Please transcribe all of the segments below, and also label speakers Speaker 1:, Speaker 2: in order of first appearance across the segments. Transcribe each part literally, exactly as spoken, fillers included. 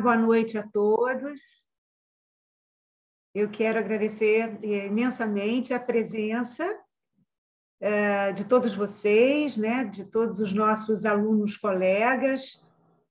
Speaker 1: boa noite a todos. Eu quero agradecer imensamente a presença uh, de todos vocês, né, de todos os nossos alunos, colegas,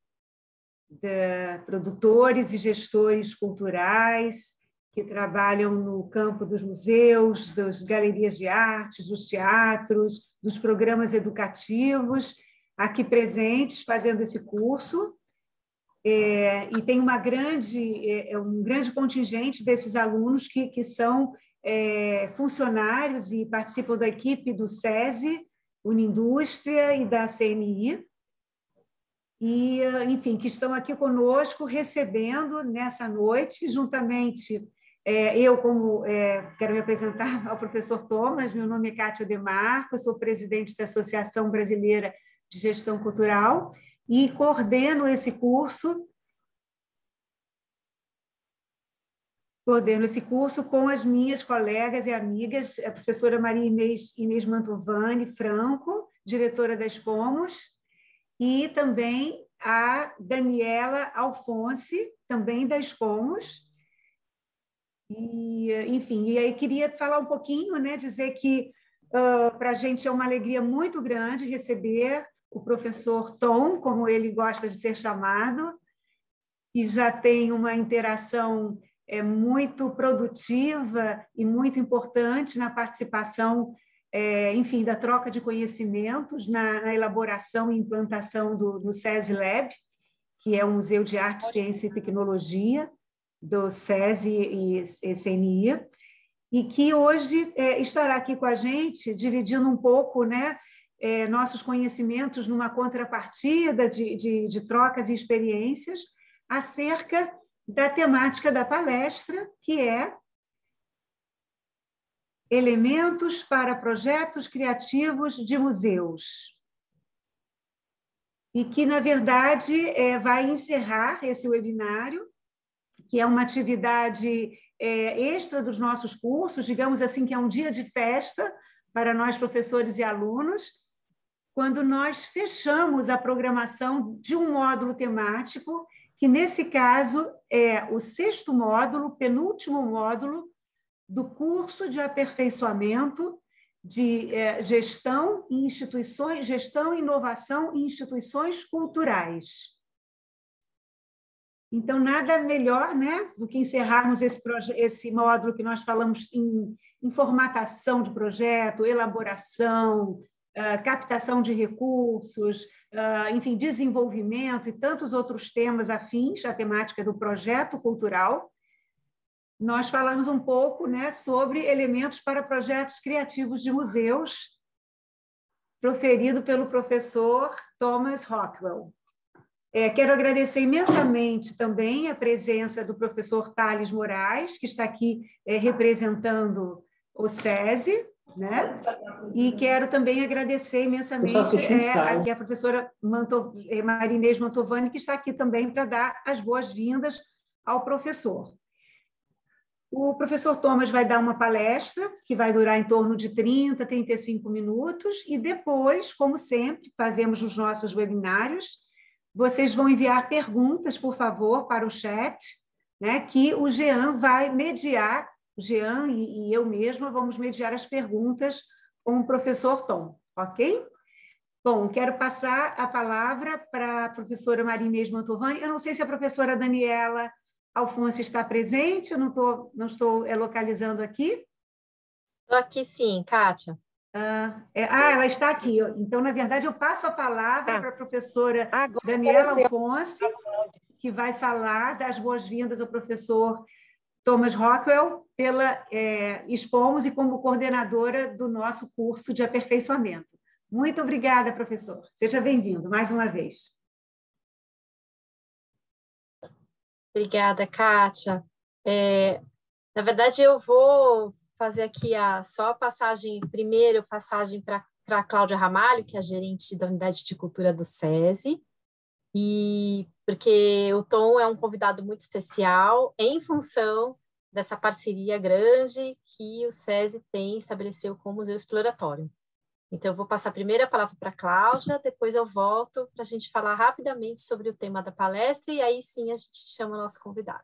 Speaker 1: de produtores e gestores culturais que trabalham no campo dos museus, das galerias de artes, dos teatros, dos programas educativos, aqui presentes fazendo esse curso. É, e tem uma grande, é, um grande contingente desses alunos que, que são é, funcionários e participam da equipe do SESI, Unindústria e da C N I, e, enfim, que estão aqui conosco recebendo nessa noite, juntamente, é, eu como, é, quero me apresentar ao professor Thomas, meu nome é Kátia Demarco, eu sou presidente da Associação Brasileira de Gestão Cultural, e coordeno esse curso, coordeno esse curso com as minhas colegas e amigas, a professora Maria Inês, Inês Mantovani Franco, diretora da Expomos, e também a Daniela Alfonsi, também da Expomos. E, enfim, e aí queria falar um pouquinho, né, dizer que uh, para a gente é uma alegria muito grande receber o professor Tom, como ele gosta de ser chamado, que já tem uma interação é, muito produtiva e muito importante na participação, é, enfim, da troca de conhecimentos, na, na elaboração e implantação do, do SESI Lab, que é o Museu de Arte, Ciência e Tecnologia do SESI e, e C N I, e que hoje é, estará aqui com a gente, dividindo um pouco, né, É, nossos conhecimentos numa contrapartida de, de, de trocas e experiências acerca da temática da palestra, que é Elementos para Projetos Criativos de Museus. E que, na verdade, é, vai encerrar esse webinário, que é uma atividade é, extra dos nossos cursos, digamos assim, que é um dia de festa para nós, professores e alunos, quando nós fechamos a programação de um módulo temático, que, nesse caso, é o sexto módulo, penúltimo módulo, do curso de aperfeiçoamento de é, gestão e instituições, gestão e inovação em instituições culturais. Então, nada melhor, né, do que encerrarmos esse, esse módulo que nós falamos em, em formatação de projeto, elaboração, Uh, captação de recursos, uh, enfim, desenvolvimento e tantos outros temas afins à temática do projeto cultural. Nós falamos um pouco, né, sobre elementos para projetos criativos de museus, proferido pelo professor Thomas Rockwell. É, quero agradecer imensamente também a presença do professor Thales Moraes, que está aqui é, representando o SESI, né? E quero também agradecer imensamente é, aqui a professora Manto, é, Maria Inês Mantovani, que está aqui também para dar as boas-vindas ao professor. O professor Thomas vai dar uma palestra, que vai durar em torno de trinta, trinta e cinco minutos, e depois, como sempre, fazemos nos nossos webinários, vocês vão enviar perguntas, por favor, para o chat, né, que o Jean vai mediar. O Jean e eu mesma vamos mediar as perguntas com o professor Tom, ok? Bom, quero passar a palavra para a professora Maria Inês Mantovani. Eu não sei se a professora Daniela Alfonso está presente, eu não, tô, não estou é, localizando aqui.
Speaker 2: Estou aqui sim, Kátia.
Speaker 1: Ah, é, ah, ela está aqui. Então, na verdade, eu passo a palavra ah, para a professora Daniela Alfonso, que vai falar das boas-vindas ao professor Thomas Rockwell, pela é, Expomos e como coordenadora do nosso curso de aperfeiçoamento. Muito obrigada, professor. Seja bem-vindo, mais uma vez.
Speaker 2: Obrigada, Kátia. É, na verdade, eu vou fazer aqui a, só a passagem, primeiro, passagem para a Cláudia Ramalho, que é a gerente da Unidade de Cultura do SESI, e porque o Tom é um convidado muito especial em função dessa parceria grande que o SESI tem estabeleceu com o Museu Exploratório. Então, eu vou passar primeiro a palavra para a Cláudia, depois eu volto para a gente falar rapidamente sobre o tema da palestra, e aí sim a gente chama o nosso convidado.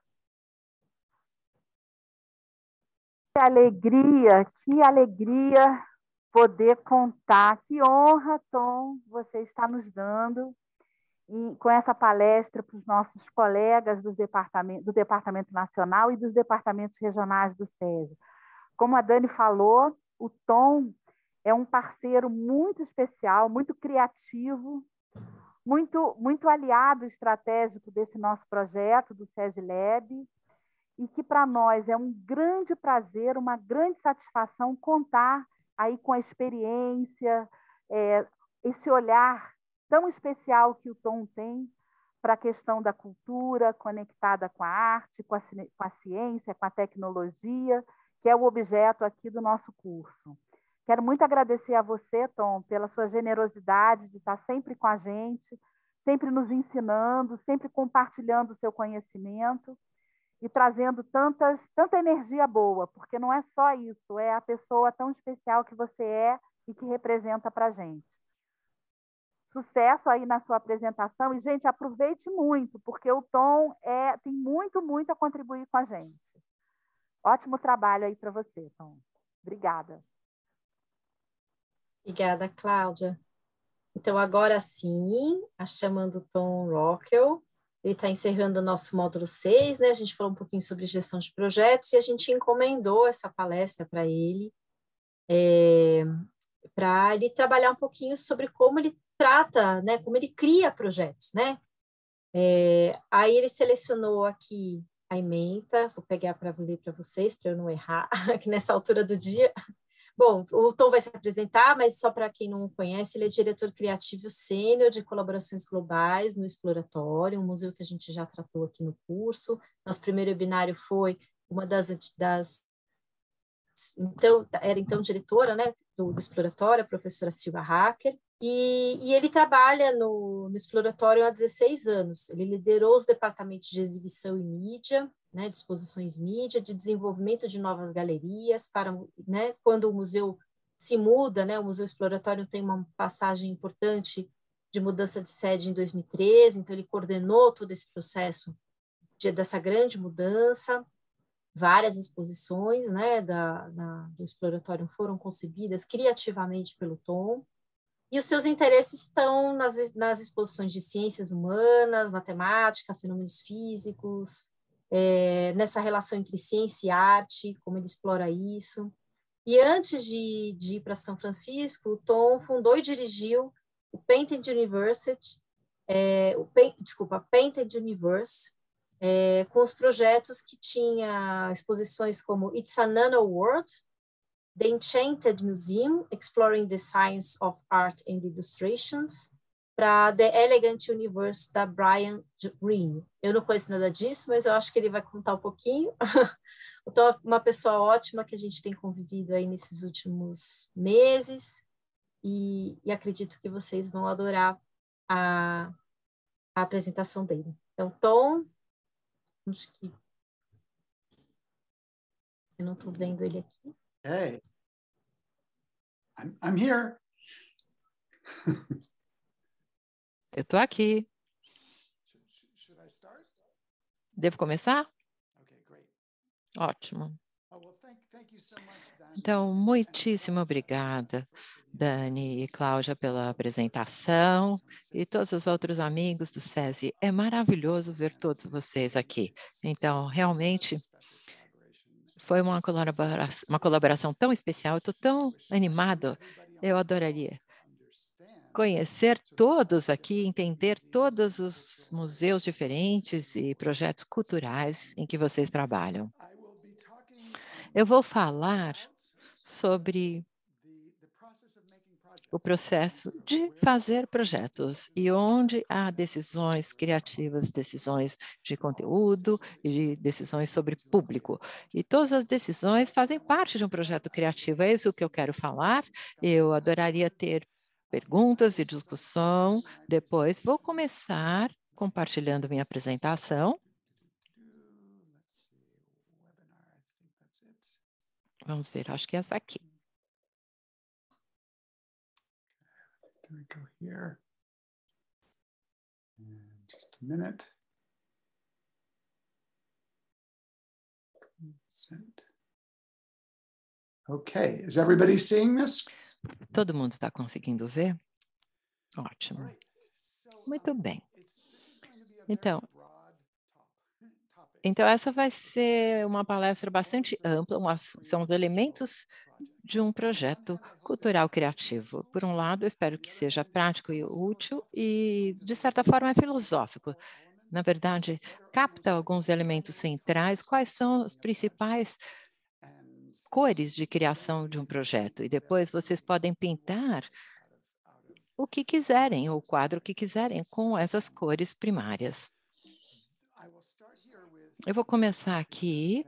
Speaker 3: Que alegria, que alegria poder contar, que honra, Tom, você está nos dando e, com essa palestra para os nossos colegas dos departamento, do Departamento Nacional e dos departamentos regionais do SESI. Como a Dani falou, o Tom é um parceiro muito especial, muito criativo, muito, muito aliado estratégico desse nosso projeto, do SESI Lab, e que para nós é um grande prazer, uma grande satisfação contar aí com a experiência, é, esse olhar tão especial que o Tom tem para a questão da cultura conectada com a arte, com a, com a ciência, com a tecnologia, que é o objeto aqui do nosso curso. Quero muito agradecer a você, Tom, pela sua generosidade de estar sempre com a gente, sempre nos ensinando, sempre compartilhando o seu conhecimento e trazendo tantas, tanta energia boa, porque não é só isso, é a pessoa tão especial que você é e que representa para a gente. Sucesso aí na sua apresentação e, gente, aproveite muito, porque o Tom é, tem muito, muito a contribuir com a gente. Ótimo trabalho aí para você, Tom. Obrigada.
Speaker 2: Obrigada, Cláudia. Então, agora sim, chamando o Tom Rockwell, ele está encerrando o nosso módulo seis, né? A gente falou um pouquinho sobre gestão de projetos e a gente encomendou essa palestra para ele, é, para ele trabalhar um pouquinho sobre como ele trata, né? Como ele cria projetos, né? É, aí ele selecionou aqui a ementa, vou pegar para ler para vocês, para eu não errar, aqui nessa altura do dia. Bom, o Tom vai se apresentar, mas só para quem não o conhece, ele é diretor criativo sênior de colaborações globais no Exploratório, um museu que a gente já tratou aqui no curso. Nosso primeiro webinário foi uma das, das então, era então diretora, né, do, do Exploratório, a professora Silva Hacker, e, e ele trabalha no, no Exploratório há dezesseis anos. Ele liderou os departamentos de exibição e mídia, né, de exposições mídia, de desenvolvimento de novas galerias, para, né, quando o museu se muda, né, o Museu Exploratório tem uma passagem importante de mudança de sede em dois mil e treze, então ele coordenou todo esse processo de, dessa grande mudança. Várias exposições, né, da, da, do Exploratório foram concebidas criativamente pelo Tom, e os seus interesses estão nas, nas exposições de ciências humanas, matemática, fenômenos físicos, é, nessa relação entre ciência e arte, como ele explora isso. E antes de, de ir para São Francisco, o Tom fundou e dirigiu o Painted University, é, o, desculpa, Painted Universe, é, com os projetos que tinha exposições como It's a Nano World, The Enchanted Museum, Exploring the Science of Art and Illustrations, para The Elegant Universe, da Brian Greene. Eu não conheço nada disso, mas eu acho que ele vai contar um pouquinho. Então, uma pessoa ótima que a gente tem convivido aí nesses últimos meses, e, e acredito que vocês vão adorar a, a apresentação dele. Então, Tom, acho que eu não estou vendo ele aqui.
Speaker 4: Hey, I'm, I'm here.
Speaker 5: Eu estou aqui. Devo começar? Ótimo. Então, muitíssimo obrigada, Dani e Cláudia, pela apresentação e todos os outros amigos do SESI. É maravilhoso ver todos vocês aqui. Então, realmente, foi uma colaboração, uma colaboração tão especial. Eu estou tão animado. Eu adoraria conhecer todos aqui, entender todos os museus diferentes e projetos culturais em que vocês trabalham. Eu vou falar sobre o processo de fazer projetos e onde há decisões criativas, decisões de conteúdo e decisões sobre público. E todas as decisões fazem parte de um projeto criativo. É isso que eu quero falar. Eu adoraria ter perguntas e discussão. Depois vou começar compartilhando minha apresentação. Vamos ver, acho que é essa aqui.
Speaker 4: There we go here. And just a minute. Sent. Okay, is everybody seeing this?
Speaker 5: Todo mundo está conseguindo ver? Ótimo. Muito bem. Então, então, essa vai ser uma palestra bastante ampla, um, são os elementos de um projeto cultural criativo. Por um lado, eu espero que seja prático e útil e, de certa forma, é filosófico. Na verdade, capta alguns elementos centrais, quais são as principais cores de criação de um projeto. E depois vocês podem pintar o que quiserem, o quadro que quiserem, com essas cores primárias. Eu vou começar aqui,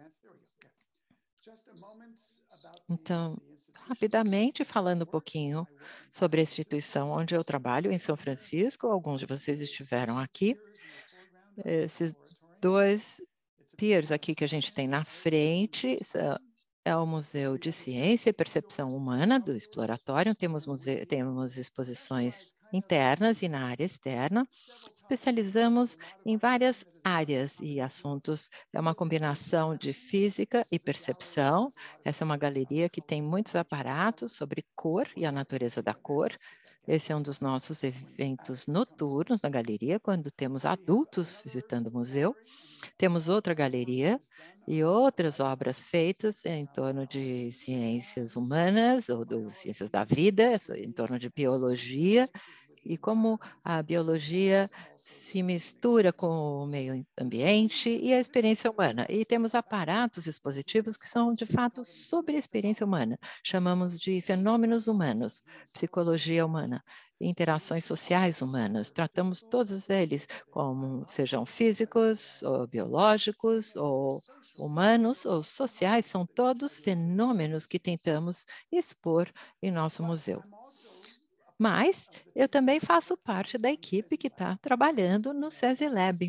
Speaker 5: então, rapidamente, falando um pouquinho sobre a instituição onde eu trabalho, em São Francisco. Alguns de vocês estiveram aqui. Esses dois piers aqui que a gente tem na frente é o Museu de Ciência e Percepção Humana do Exploratório. Temos, museu, temos exposições internas e na área externa. Especializamos em várias áreas e assuntos. É uma combinação de física e percepção. Essa é uma galeria que tem muitos aparatos sobre cor e a natureza da cor. Esse é um dos nossos eventos noturnos na galeria, quando temos adultos visitando o museu. Temos outra galeria e outras obras feitas em torno de ciências humanas ou de ciências da vida, em torno de biologia, e como a biologia se mistura com o meio ambiente e a experiência humana. E temos aparatos expositivos que são, de fato, sobre a experiência humana. Chamamos de fenômenos humanos, psicologia humana, interações sociais humanas. Tratamos todos eles como sejam físicos, ou biológicos, ou humanos, ou sociais, são todos fenômenos que tentamos expor em nosso museu. Mas eu também faço parte da equipe que está trabalhando no SESI Lab.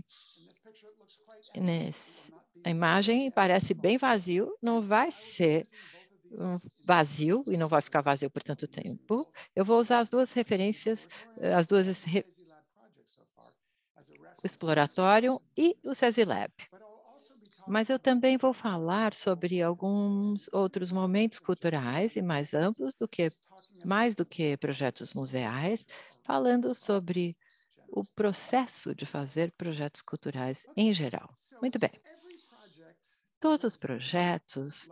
Speaker 5: A imagem parece bem vazio, não vai ser um vazio e não vai ficar vazio por tanto tempo. Eu vou usar as duas referências, as duas re... o Exploratório e o SESI Lab. Mas eu também vou falar sobre alguns outros momentos culturais e mais amplos do que mais do que projetos museais, falando sobre o processo de fazer projetos culturais em geral. Muito bem. Todos os projetos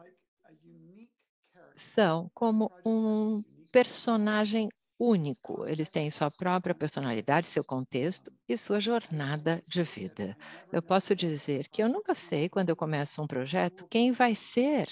Speaker 5: são como um personagem único. Eles têm sua própria personalidade, seu contexto e sua jornada de vida. Eu posso dizer que eu nunca sei, quando eu começo um projeto, quem vai ser,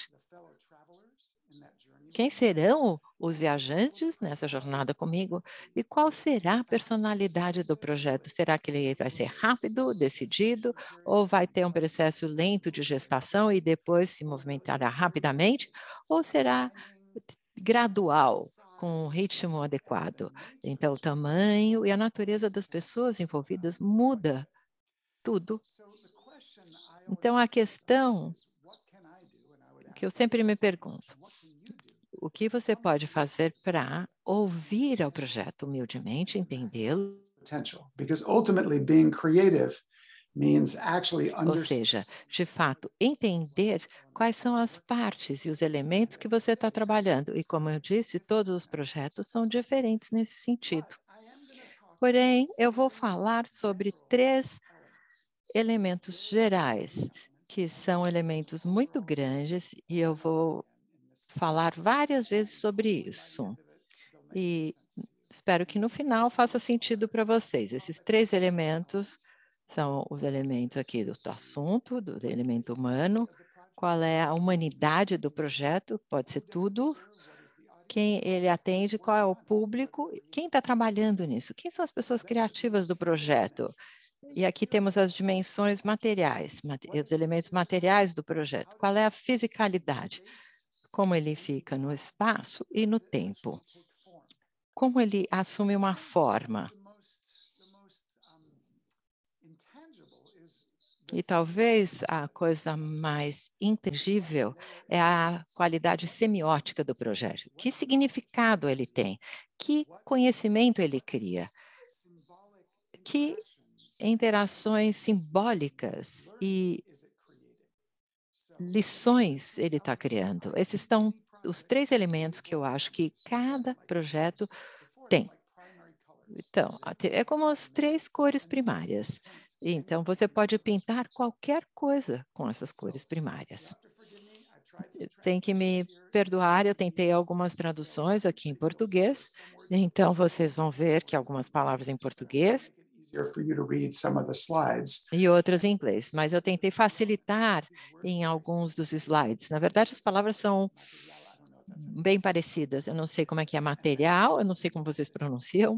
Speaker 5: quem serão os viajantes nessa jornada comigo e qual será a personalidade do projeto. Será que ele vai ser rápido, decidido, ou vai ter um processo lento de gestação e depois se movimentará rapidamente, ou será gradual, com um ritmo adequado? Então, o tamanho e a natureza das pessoas envolvidas muda tudo. Então, a questão que eu sempre me pergunto, o que você pode fazer para ouvir ao projeto humildemente, entendê-lo?
Speaker 4: Because ultimately being creative means actually
Speaker 5: Ou seja, de fato, entender quais são as partes e os elementos que você está trabalhando. E, como eu disse, todos os projetos são diferentes nesse sentido. Porém, eu vou falar sobre três elementos gerais, que são elementos muito grandes, e eu vou falar várias vezes sobre isso. E espero que no final faça sentido para vocês. Esses três elementos são os elementos aqui do assunto, do elemento humano, qual é a humanidade do projeto, pode ser tudo, quem ele atende, qual é o público, quem está trabalhando nisso, quem são as pessoas criativas do projeto. E aqui temos as dimensões materiais, os elementos materiais do projeto. Qual é a fisicalidade? Como ele fica no espaço e no tempo. Como ele assume uma forma. E talvez a coisa mais intangível é a qualidade semiótica do projeto. Que significado ele tem? Que conhecimento ele cria? Que interações simbólicas e lições ele está criando? Esses são os três elementos que eu acho que cada projeto tem. Então, é como as três cores primárias. Então, você pode pintar qualquer coisa com essas cores primárias. Tem que me perdoar, eu tentei algumas traduções aqui em português, então vocês vão ver que algumas palavras em português e outras em inglês, mas eu tentei facilitar em alguns dos slides. Na verdade, as palavras são bem parecidas. Eu não sei como é que é material, eu não sei como vocês pronunciam.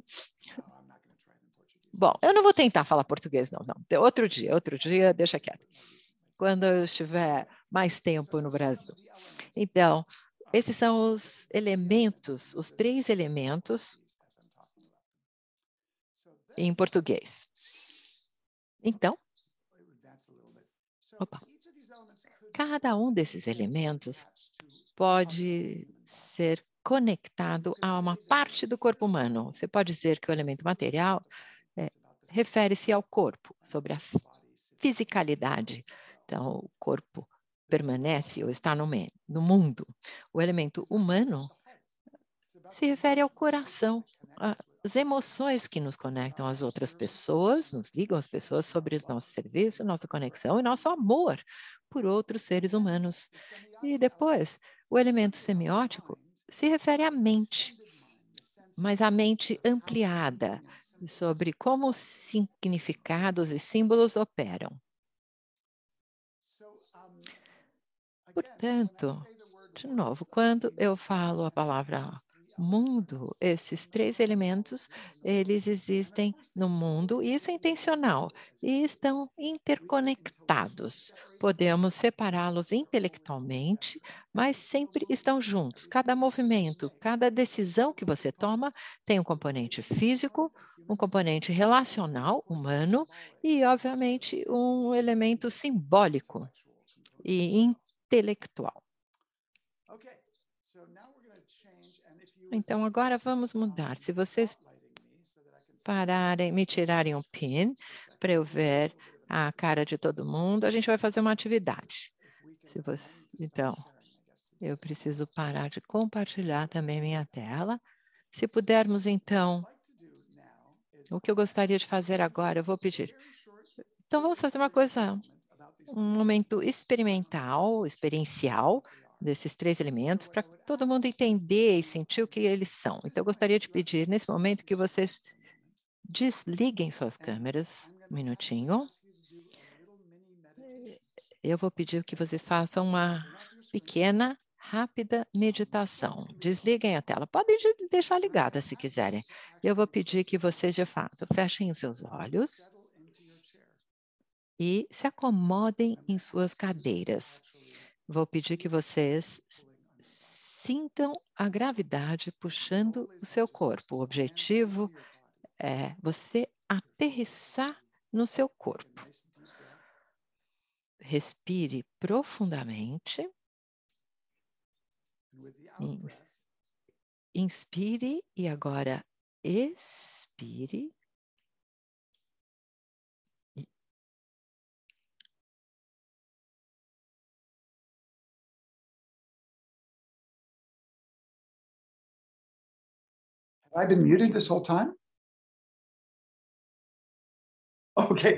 Speaker 5: Bom, eu não vou tentar falar português, não, não. Outro dia, outro dia, deixa quieto. Quando eu estiver mais tempo no Brasil. Então, esses são os elementos, os três elementos em português. Então, opa, cada um desses elementos pode ser conectado a uma parte do corpo humano. Você pode dizer que o elemento material é, refere-se ao corpo, sobre a fisicalidade. Então, o corpo permanece ou está no, no mundo. O elemento humano se refere ao coração, às emoções que nos conectam às outras pessoas, nos ligam às pessoas sobre o nosso serviço, nossa conexão e nosso amor por outros seres humanos. E depois, o elemento semiótico se refere à mente, mas à mente ampliada, sobre como os significados e símbolos operam. Portanto, de novo, quando eu falo a palavra mundo, esses três elementos, eles existem no mundo, e isso é intencional, e estão interconectados. Podemos separá-los intelectualmente, mas sempre estão juntos. Cada movimento, cada decisão que você toma tem um componente físico, um componente relacional, humano, e, obviamente, um elemento simbólico e intelectual. Então, agora vamos mudar. Se vocês pararem, me tirarem um pin para eu ver a cara de todo mundo, a gente vai fazer uma atividade. Se você, então, eu preciso parar de compartilhar também minha tela. Se pudermos, então, o que eu gostaria de fazer agora, eu vou pedir. Então, vamos fazer uma coisa, um momento experimental, experiencial, desses três elementos, para todo mundo entender e sentir o que eles são. Então, eu gostaria de pedir, nesse momento, que vocês desliguem suas câmeras, um minutinho. Eu vou pedir que vocês façam uma pequena, rápida meditação. Desliguem a tela. Podem deixar ligada se quiserem. Eu vou pedir que vocês, de fato, fechem os seus olhos e se acomodem em suas cadeiras. Vou pedir que vocês sintam a gravidade puxando o seu corpo. O objetivo é você aterrissar no seu corpo. Respire profundamente. Inspire e agora expire.
Speaker 4: Have I been muted this whole time? Okay.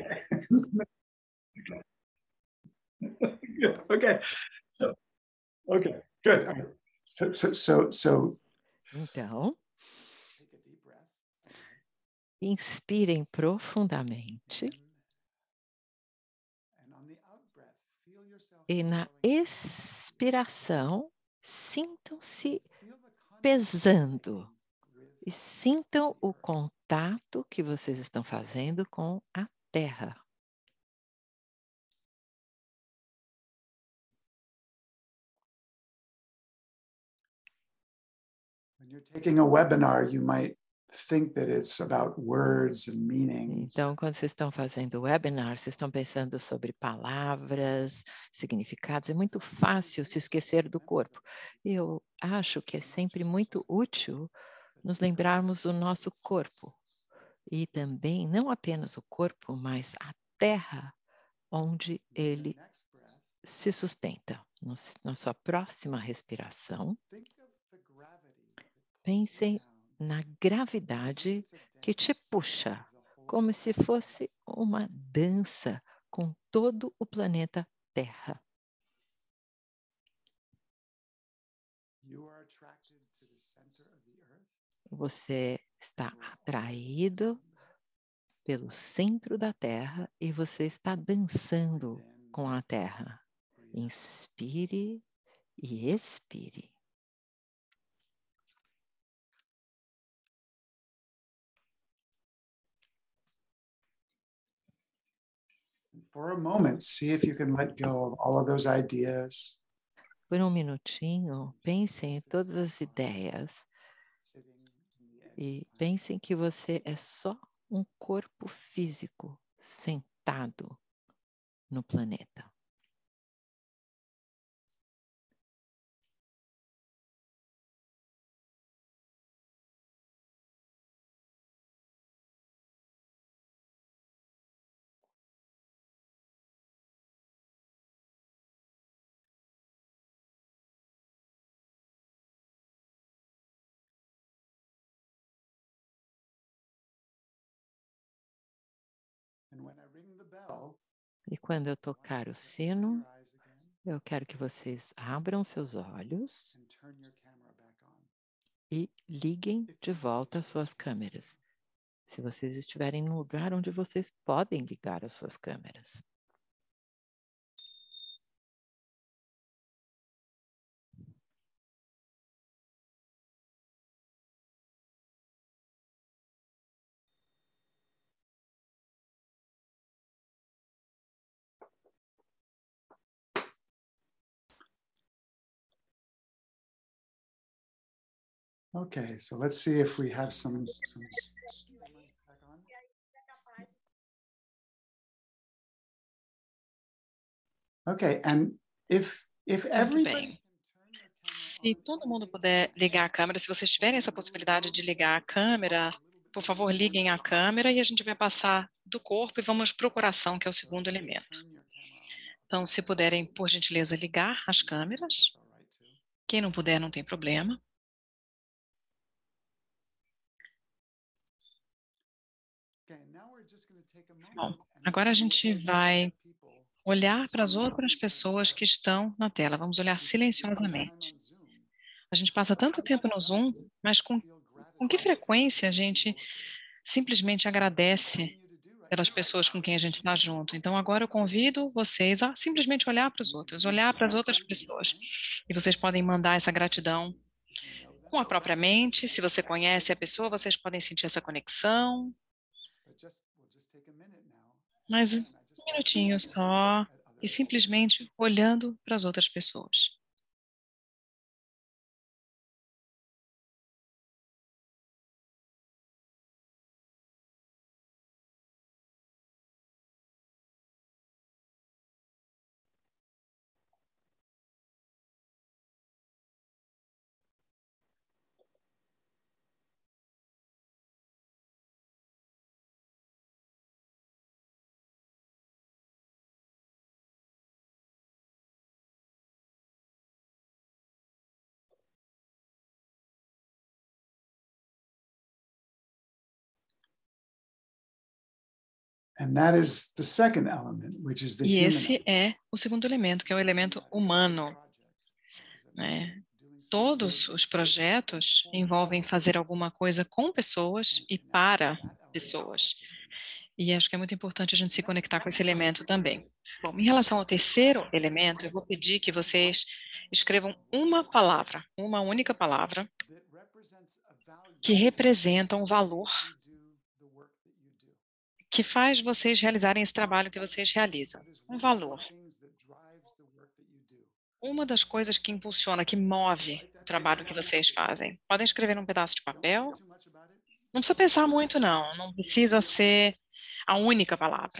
Speaker 4: Okay. So, okay. Good. All right. So, so, so, so.
Speaker 5: Então, inspirem profundamente. E na expiração, sintam-se pesando. E sintam o contato que vocês estão fazendo com a terra.
Speaker 4: When you're taking a webinar, you might think that it's about words and meanings.
Speaker 5: Então, quando vocês estão fazendo o webinar, vocês estão pensando sobre palavras, significados, é muito fácil se esquecer do corpo. E eu acho que é sempre muito útil nos lembrarmos do nosso corpo. E também, não apenas o corpo, mas a terra onde ele se sustenta. No, na sua próxima respiração, pensem na gravidade que te puxa, como se fosse uma dança com todo o planeta Terra. Você está atraído pelo centro da Terra e você está dançando com a Terra. Inspire e expire.
Speaker 4: For a moment, see if you can let go of all of those ideas.
Speaker 5: Por um minutinho, pensem em todas as ideias e pensem que você é só um corpo físico sentado no planeta.
Speaker 4: And when I ring the bell,
Speaker 5: E quando eu tocar o sino, eu quero que vocês abram seus olhos
Speaker 4: and turn your camera back on.
Speaker 5: e liguem de volta as suas câmeras. Se vocês estiverem num lugar onde vocês podem ligar as suas câmeras.
Speaker 4: Okay, so let's see if we have some. some back on. Okay, and if if
Speaker 6: Muito
Speaker 4: everybody
Speaker 6: bem. Se todo mundo puder ligar a câmera, se vocês tiverem essa possibilidade de ligar a câmera, por favor, liguem a câmera e a gente vai passar do corpo e vamos para o coração, que é o segundo elemento. Então, se puderem, por gentileza, ligar as câmeras. Quem não puder, não tem problema. Bom, agora a gente vai olhar para as outras pessoas que estão na tela. Vamos olhar silenciosamente. A gente passa tanto tempo no Zoom, mas com, com que frequência a gente simplesmente agradece pelas pessoas com quem a gente está junto? Então, agora eu convido vocês a simplesmente olhar para os outros, olhar para as outras pessoas. E vocês podem mandar essa gratidão com a própria mente. Se você conhece a pessoa, vocês podem sentir essa conexão. Mas um minutinho só e simplesmente olhando para as outras pessoas.
Speaker 4: And that is the second element, which is the
Speaker 6: E
Speaker 4: human
Speaker 6: esse é o segundo elemento, que é o elemento humano, né? Todos os projetos envolvem fazer alguma coisa com pessoas e para pessoas. E acho que é muito importante a gente se conectar com esse elemento também. Bom, em relação ao terceiro elemento, eu vou pedir que vocês escrevam uma palavra, uma única palavra, que representa um valor que faz vocês realizarem esse trabalho que vocês realizam. Um valor. Uma das coisas que impulsiona, que move o trabalho que vocês fazem. Podem escrever num pedaço de papel. Não precisa pensar muito, não. Não precisa ser a única palavra.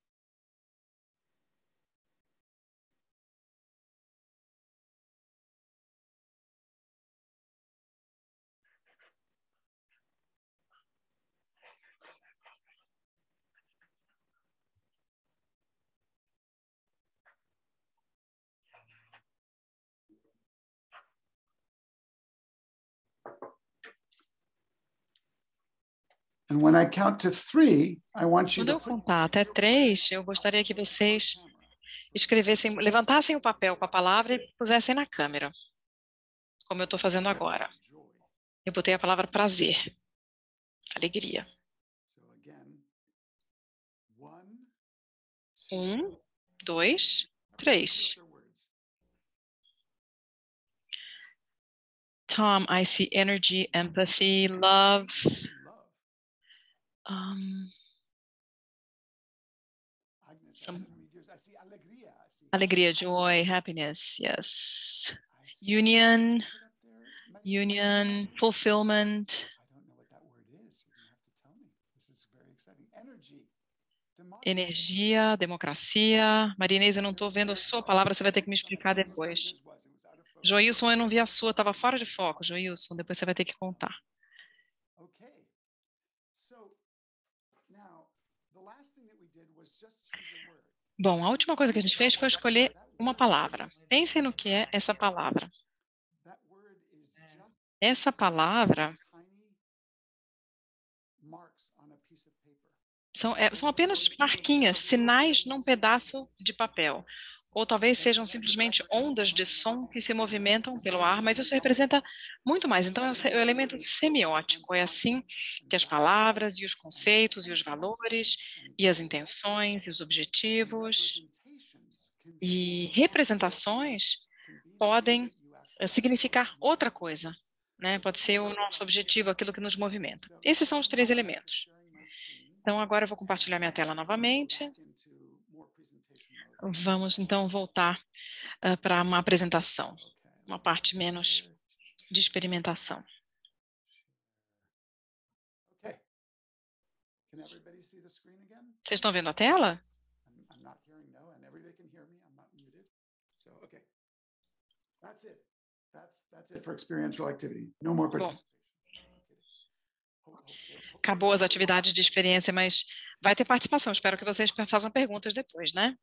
Speaker 4: And when I count to three, I want you
Speaker 6: Quando
Speaker 4: to
Speaker 6: eu
Speaker 4: put
Speaker 6: contar até três, eu gostaria que vocês escrevessem, levantassem o papel com a palavra e pusessem na câmera, como eu estou fazendo agora. Eu botei a palavra prazer, alegria.
Speaker 4: So again, one,
Speaker 6: Um, dois, três.
Speaker 4: other words.
Speaker 6: Tom, I see energy, empathy, love.
Speaker 4: Love.
Speaker 6: Um,
Speaker 4: Agnes, I
Speaker 6: Some-
Speaker 4: didn't read yours. I see alegria. I see
Speaker 6: alegria, joy, happiness, yes.
Speaker 4: I see-
Speaker 6: Union,
Speaker 4: Put up there. Maybe-
Speaker 6: union, fulfillment,
Speaker 4: I don't know what that word is. You're gonna have to tell me. This is very exciting. Energy. Democracy.
Speaker 6: energia, democracia. Marinês, eu não estou vendo a sua palavra, você vai ter que me explicar depois. Joilson, eu não vi a sua, estava fora de foco, Joilson, depois você vai ter que contar.
Speaker 4: Okay. So now the last thing that we did was just choose a word.
Speaker 6: Bom, a última coisa que a gente fez foi escolher uma palavra. Pensem no que é essa palavra.
Speaker 4: That word is just
Speaker 6: Essa palavra
Speaker 4: tiny marks on a piece of paper.
Speaker 6: são, é, são apenas marquinhas, sinais num pedaço de papel. Ou talvez sejam simplesmente ondas de som que se movimentam pelo ar, mas isso representa muito mais. Então, é o elemento semiótico. É assim que as palavras e os conceitos e os valores e as intenções e os objetivos e representações podem eh, significar outra coisa, né? Pode ser o nosso objetivo, aquilo que nos movimenta. Esses são os três elementos. Então, agora eu vou compartilhar minha tela novamente. Vamos, então, voltar uh, para uma apresentação, uma parte menos de experimentação.
Speaker 4: Okay. Can everybody see the screen again?
Speaker 6: Vocês estão vendo a tela?
Speaker 4: I'm, I'm not hearing no, and everybody can hear me. I'm not muted. So, okay. That's it. That's that's it for experiential activity. No more
Speaker 6: Bom,
Speaker 4: participation.
Speaker 6: acabou as atividades de experiência, mas vai ter participação. Espero que vocês façam perguntas depois, né?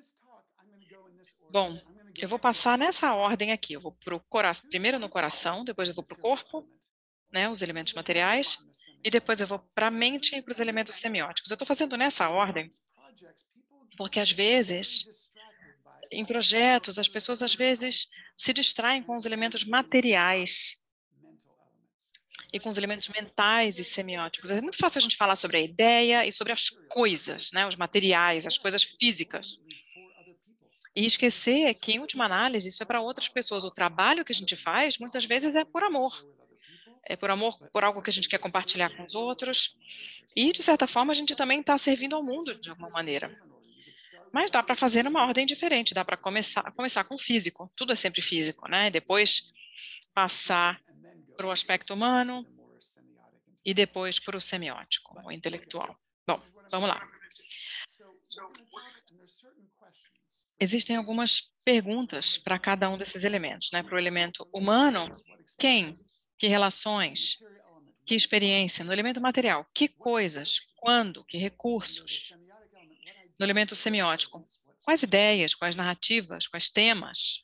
Speaker 6: Bom, eu vou passar nessa ordem aqui. Eu vou para o coração, primeiro no coração, depois eu vou para o corpo, né, os elementos materiais, e depois eu vou para a mente e para os elementos semióticos. Eu estou fazendo nessa ordem porque, às vezes, em projetos, as pessoas, às vezes, se distraem com os elementos materiais e com os elementos mentais e semióticos. É muito fácil a gente falar sobre a ideia e sobre as coisas, né, os materiais, as coisas físicas. E esquecer que, em última análise, isso é para outras pessoas. O trabalho que a gente faz, muitas vezes, é por amor. É por amor, por algo que a gente quer compartilhar com os outros. E, de certa forma, a gente também está servindo ao mundo, de alguma maneira. Mas dá para fazer numa ordem diferente. Dá para começar, começar com o físico. Tudo é sempre físico, né? E depois passar para o aspecto humano e depois para o semiótico, o intelectual. Bom, vamos lá. Existem algumas perguntas para cada um desses elementos, né? Para o elemento humano, quem, que relações, que experiência. No elemento material, que coisas, quando, que recursos. No elemento semiótico, quais ideias, quais narrativas, quais temas.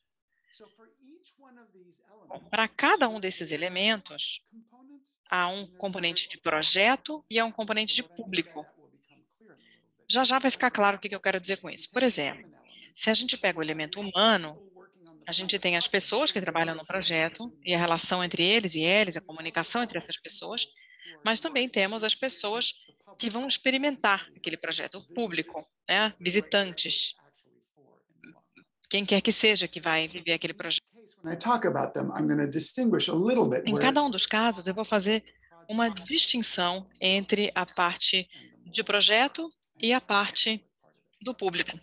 Speaker 6: Bom, para cada um desses elementos, há um componente de projeto e há um componente de público. Já já vai ficar claro o que eu quero dizer com isso. Por exemplo, se a gente pega o elemento humano, a gente tem as pessoas que trabalham no projeto e a relação entre eles e eles, a comunicação entre essas pessoas, mas também temos as pessoas que vão experimentar aquele projeto, o público, né? Visitantes, quem quer que seja que vai viver aquele projeto. Em cada um dos casos, eu vou fazer uma distinção entre a parte de projeto e a parte do público.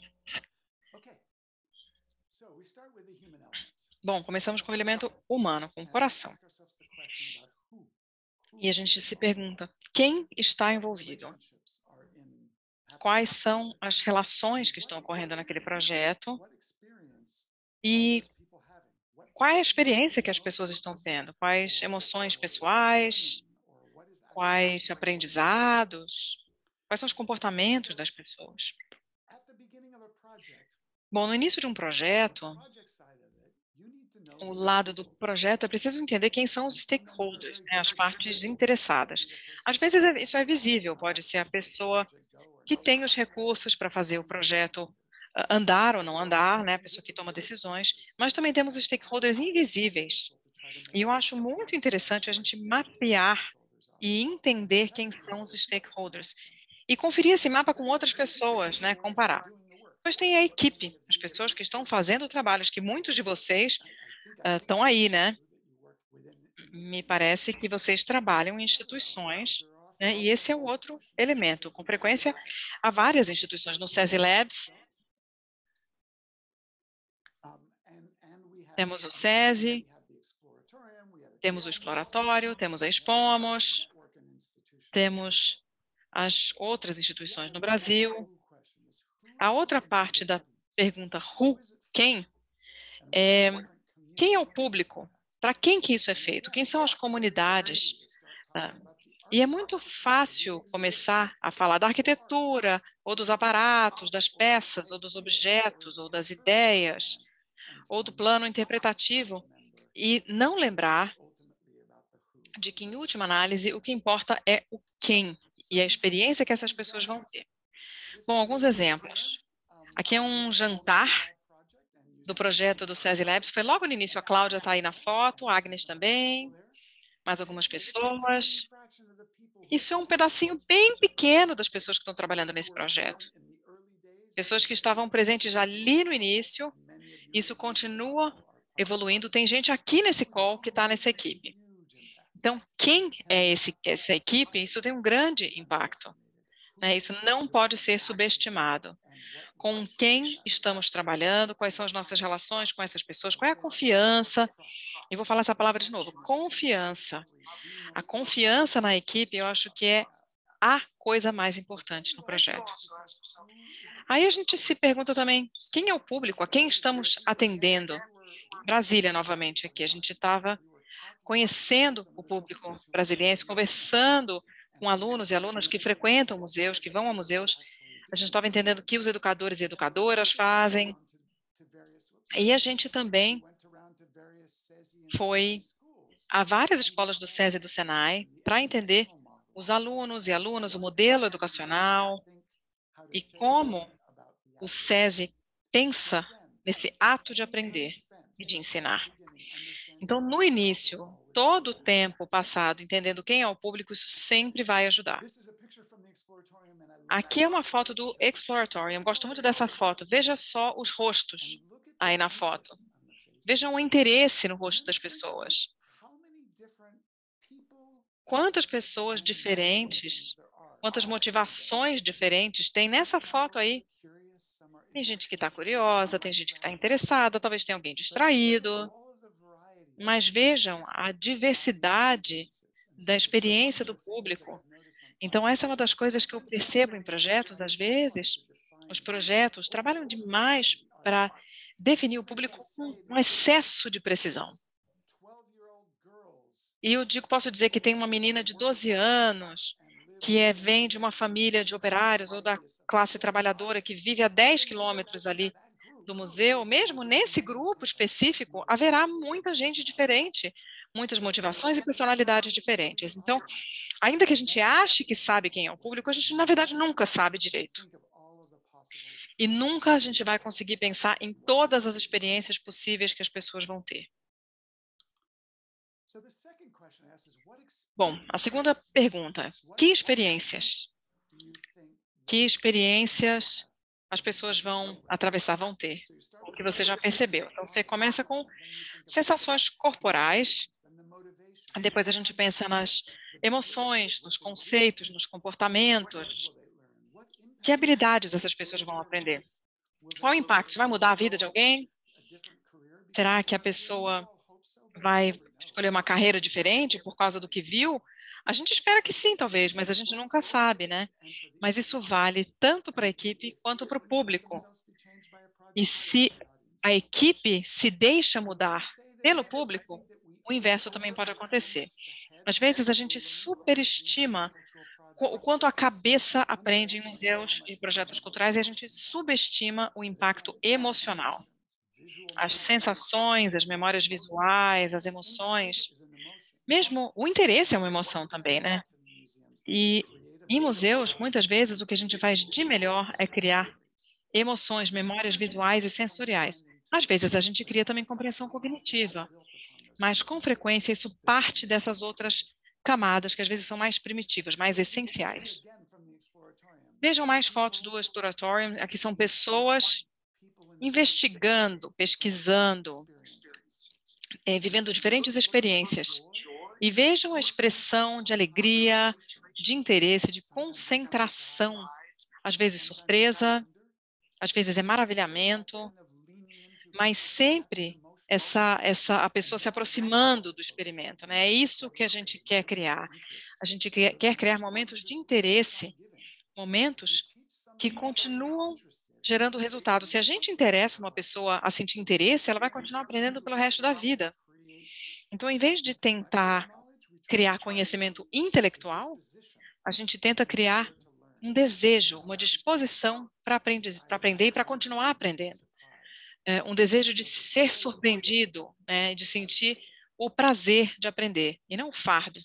Speaker 6: Bom, começamos com o elemento humano, com o coração. E a gente se pergunta, quem está envolvido? Quais são as relações que estão ocorrendo naquele projeto? E qual é a experiência que as pessoas estão tendo? Quais emoções pessoais? Quais aprendizados? Quais são os comportamentos das pessoas? Bom, no início de um projeto, o lado do projeto é preciso entender quem são os stakeholders, né, as partes interessadas. Às vezes isso é visível, pode ser a pessoa que tem os recursos para fazer o projeto andar ou não andar, né, a pessoa que toma decisões, mas também temos os stakeholders invisíveis. E eu acho muito interessante a gente mapear e entender quem são os stakeholders e conferir esse mapa com outras pessoas, né, comparar. Depois tem a equipe, as pessoas que estão fazendo trabalhos que muitos de vocês uh, estão aí, né? Me parece que vocês trabalham em instituições, né? E esse é o outro elemento. Com frequência, há várias instituições no SESI Labs. Temos o SESI, temos o Exploratório, temos a Expomos, temos as outras instituições no Brasil. A outra parte da pergunta who, quem, é quem é o público? Para quem que isso é feito? Quem são as comunidades? Ah, e é muito fácil começar a falar da arquitetura, ou dos aparatos, das peças, ou dos objetos, ou das ideias, ou do plano interpretativo, e não lembrar de que, em última análise, o que importa é o quem e a experiência que essas pessoas vão ter. Bom, alguns exemplos. Aqui é um jantar do projeto do SESI Labs. Foi logo no início, a Cláudia está aí na foto, a Agnes também, mais algumas pessoas. Isso é um pedacinho bem pequeno das pessoas que estão trabalhando nesse projeto. Pessoas que estavam presentes ali no início, isso continua evoluindo. Tem gente aqui nesse call que está nessa equipe. Então, quem é esse, essa equipe? Isso tem um grande impacto, né? Isso não pode ser subestimado. Com quem estamos trabalhando, quais são as nossas relações com essas pessoas, qual é a confiança. Eu vou falar essa palavra de novo, confiança. A confiança na equipe, eu acho que é a coisa mais importante no projeto. Aí a gente se pergunta também, quem é o público, a quem estamos atendendo? Brasília, novamente, aqui. A gente estava conhecendo o público brasiliense, conversando com alunos e alunas que frequentam museus, que vão a museus. A gente estava entendendo o que os educadores e educadoras fazem. E a gente também foi a várias escolas do SESI e do SENAI para entender os alunos e alunas, o modelo educacional e como o SESI pensa nesse ato de aprender e de ensinar. Então, no início, todo o tempo passado entendendo quem é o público, isso sempre vai ajudar. Aqui é uma foto do Exploratorium. Gosto muito dessa foto. Veja só os rostos aí na foto. Vejam o interesse no rosto das pessoas. Quantas pessoas diferentes, quantas motivações diferentes tem nessa foto aí? Tem gente que está curiosa, tem gente que está interessada, talvez tenha alguém distraído. Mas vejam a diversidade da experiência do público. Então, essa é uma das coisas que eu percebo em projetos, às vezes, os projetos trabalham demais para definir o público com um excesso de precisão. E eu digo, posso dizer que tem uma menina de doze anos que é, vem de uma família de operários ou da classe trabalhadora que vive a dez quilômetros ali do museu. Mesmo nesse grupo específico, haverá muita gente diferente, muitas motivações e personalidades diferentes. Então, ainda que a gente ache que sabe quem é o público, a gente, na verdade, nunca sabe direito. E nunca a gente vai conseguir pensar em todas as experiências possíveis que as pessoas vão ter. Bom, a segunda pergunta, que experiências? Que experiências as pessoas vão atravessar, vão ter? O que você já percebeu. Então, você começa com sensações corporais, depois a gente pensa nas emoções, nos conceitos, nos comportamentos. Que habilidades essas pessoas vão aprender? Qual o impacto? Vai mudar a vida de alguém? Será que a pessoa vai escolher uma carreira diferente por causa do que viu? A gente espera que sim, talvez, mas a gente nunca sabe, né? Mas isso vale tanto para a equipe quanto para o público. E se a equipe se deixa mudar pelo público, o inverso também pode acontecer. Às vezes a gente superestima o quanto a cabeça aprende em museus e projetos culturais e a gente subestima o impacto emocional. As sensações, as memórias visuais, as emoções, mesmo o interesse é uma emoção também, né? E em museus, muitas vezes, o que a gente faz de melhor é criar emoções, memórias visuais e sensoriais. Às vezes a gente cria também compreensão cognitiva, mas com frequência isso parte dessas outras camadas que às vezes são mais primitivas, mais essenciais. Vejam mais fotos do Exploratorium. Aqui são pessoas investigando, pesquisando, é, vivendo diferentes experiências. E vejam a expressão de alegria, de interesse, de concentração, às vezes surpresa, às vezes é maravilhamento, mas sempre essa, essa, a pessoa se aproximando do experimento, né? É isso que a gente quer criar. A gente quer, quer criar momentos de interesse, momentos que continuam gerando resultado. Se a gente interessa uma pessoa a sentir interesse, ela vai continuar aprendendo pelo resto da vida. Então, em vez de tentar criar conhecimento intelectual, a gente tenta criar um desejo, uma disposição para aprender, para aprender e para continuar aprendendo. É, um desejo de ser surpreendido, né, de sentir o prazer de aprender, e não o fardo.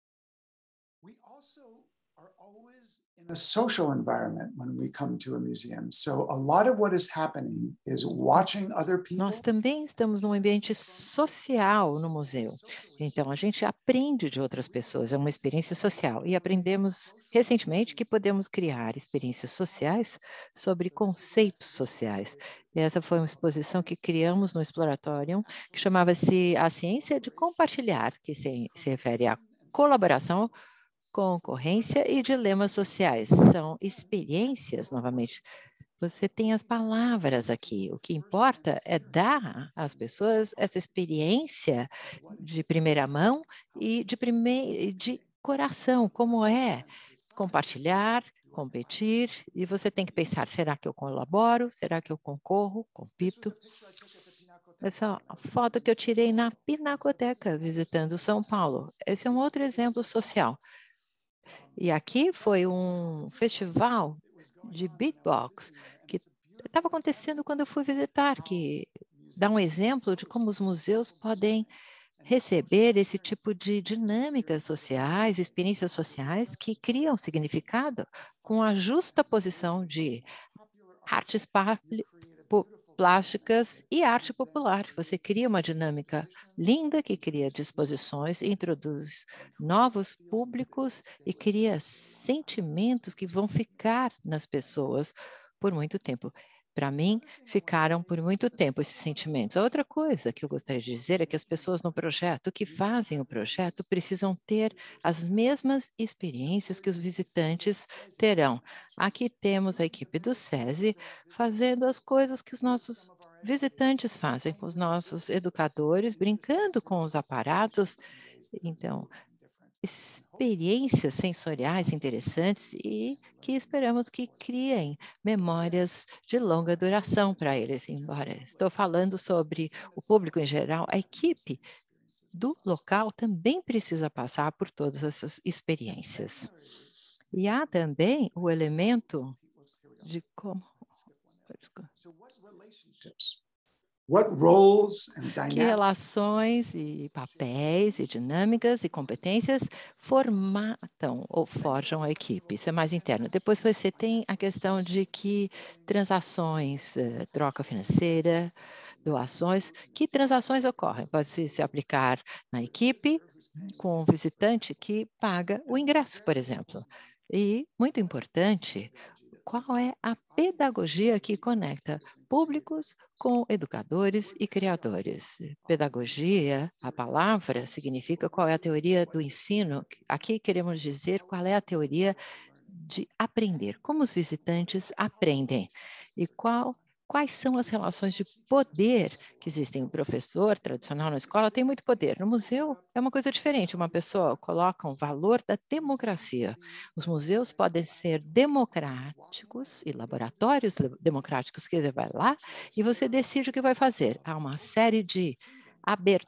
Speaker 4: In a social environment when we come to a museum. So a lot of what is happening is watching other people.
Speaker 5: Nós também estamos num ambiente social no museu. Então, a gente aprende de outras pessoas, é uma experiência social. E aprendemos recentemente que podemos criar experiências sociais sobre conceitos sociais. E essa foi uma exposição que criamos no Exploratorium, que chamava-se A Ciência de Compartilhar, que se, se refere à colaboração, concorrência e dilemas sociais. São experiências, novamente. Você tem as palavras aqui. O que importa é dar às pessoas essa experiência de primeira mão e de, primeir, de coração, como é compartilhar, competir, e você tem que pensar, será que eu colaboro? Será que eu concorro? Compito? Essa foto que eu tirei na Pinacoteca, visitando São Paulo. Esse é um outro exemplo social. E aqui foi um festival de beatbox que estava acontecendo quando eu fui visitar, que dá um exemplo de como os museus podem receber esse tipo de dinâmicas sociais, experiências sociais que criam significado com a justa posição de artes plásticas e arte popular. Você cria uma dinâmica linda que cria disposições, introduz novos públicos e cria sentimentos que vão ficar nas pessoas por muito tempo. Para mim, ficaram por muito tempo esses sentimentos. A outra coisa que eu gostaria de dizer é que as pessoas no projeto, que fazem o projeto, precisam ter as mesmas experiências que os visitantes terão. Aqui temos a equipe do SESI fazendo as coisas que os nossos visitantes fazem, com os nossos educadores, brincando com os aparatos. Então, experiências sensoriais interessantes e que esperamos que criem memórias de longa duração para eles. Embora estou falando sobre o público em geral, a equipe do local também precisa passar por todas essas experiências. E há também o elemento de como...
Speaker 4: What roles and
Speaker 5: que relações e papéis e dinâmicas e competências formatam ou forjam a equipe. Isso é mais interno. Depois você tem a questão de que transações, eh, troca financeira, doações, que transações ocorrem? Pode se, se aplicar na equipe com um visitante que paga o ingresso, por exemplo. E, muito importante, qual é a pedagogia que conecta públicos com educadores e criadores? Pedagogia, a palavra, significa qual é a teoria do ensino. Aqui queremos dizer qual é a teoria de aprender, como os visitantes aprendem e qual quais são as relações de poder que existem. O professor tradicional na escola tem muito poder. No museu é uma coisa diferente. Uma pessoa coloca um valor da democracia. Os museus podem ser democráticos e laboratórios democráticos, que você vai lá e você decide o que vai fazer. Há uma série de aberturas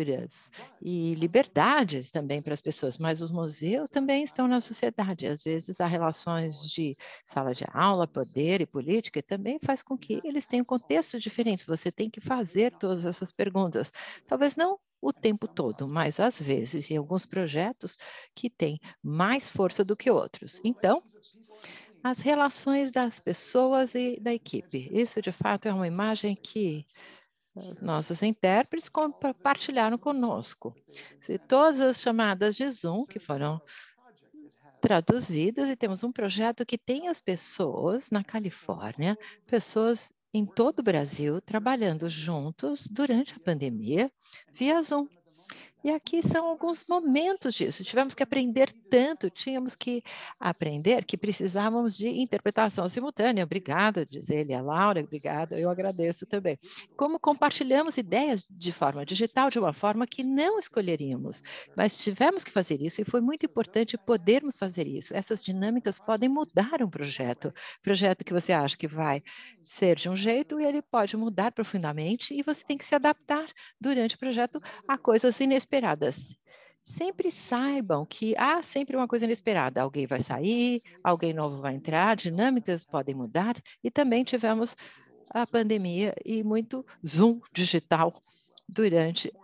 Speaker 5: e liberdades também para as pessoas, mas os museus também estão na sociedade. Às vezes há relações de sala de aula, poder e política, e também faz com que eles tenham contextos diferentes. Você tem que fazer todas essas perguntas. Talvez não o tempo todo, mas às vezes em alguns projetos que têm mais força do que outros. Então, as relações das pessoas e da equipe. Isso, de fato, é uma imagem que nossos intérpretes compartilharam conosco. E todas as chamadas de Zoom que foram traduzidas, e temos um projeto que tem as pessoas na Califórnia, pessoas em todo o Brasil, trabalhando juntos durante a pandemia via Zoom. E aqui são alguns momentos disso. Tivemos que aprender tanto, tínhamos que aprender que precisávamos de interpretação simultânea. Obrigada, diz ele, a Laura, obrigada, eu agradeço também. Como compartilhamos ideias de forma digital, de uma forma que não escolheríamos, mas tivemos que fazer isso e foi muito importante podermos fazer isso. Essas dinâmicas podem mudar um projeto. Projeto que você acha que vai ser de um jeito e ele pode mudar profundamente e você tem que se adaptar durante o projeto a coisas inesperadas. Sempre saibam que há sempre uma coisa inesperada. Alguém vai sair, alguém novo vai entrar, dinâmicas podem mudar e também tivemos a pandemia e muito Zoom digital durante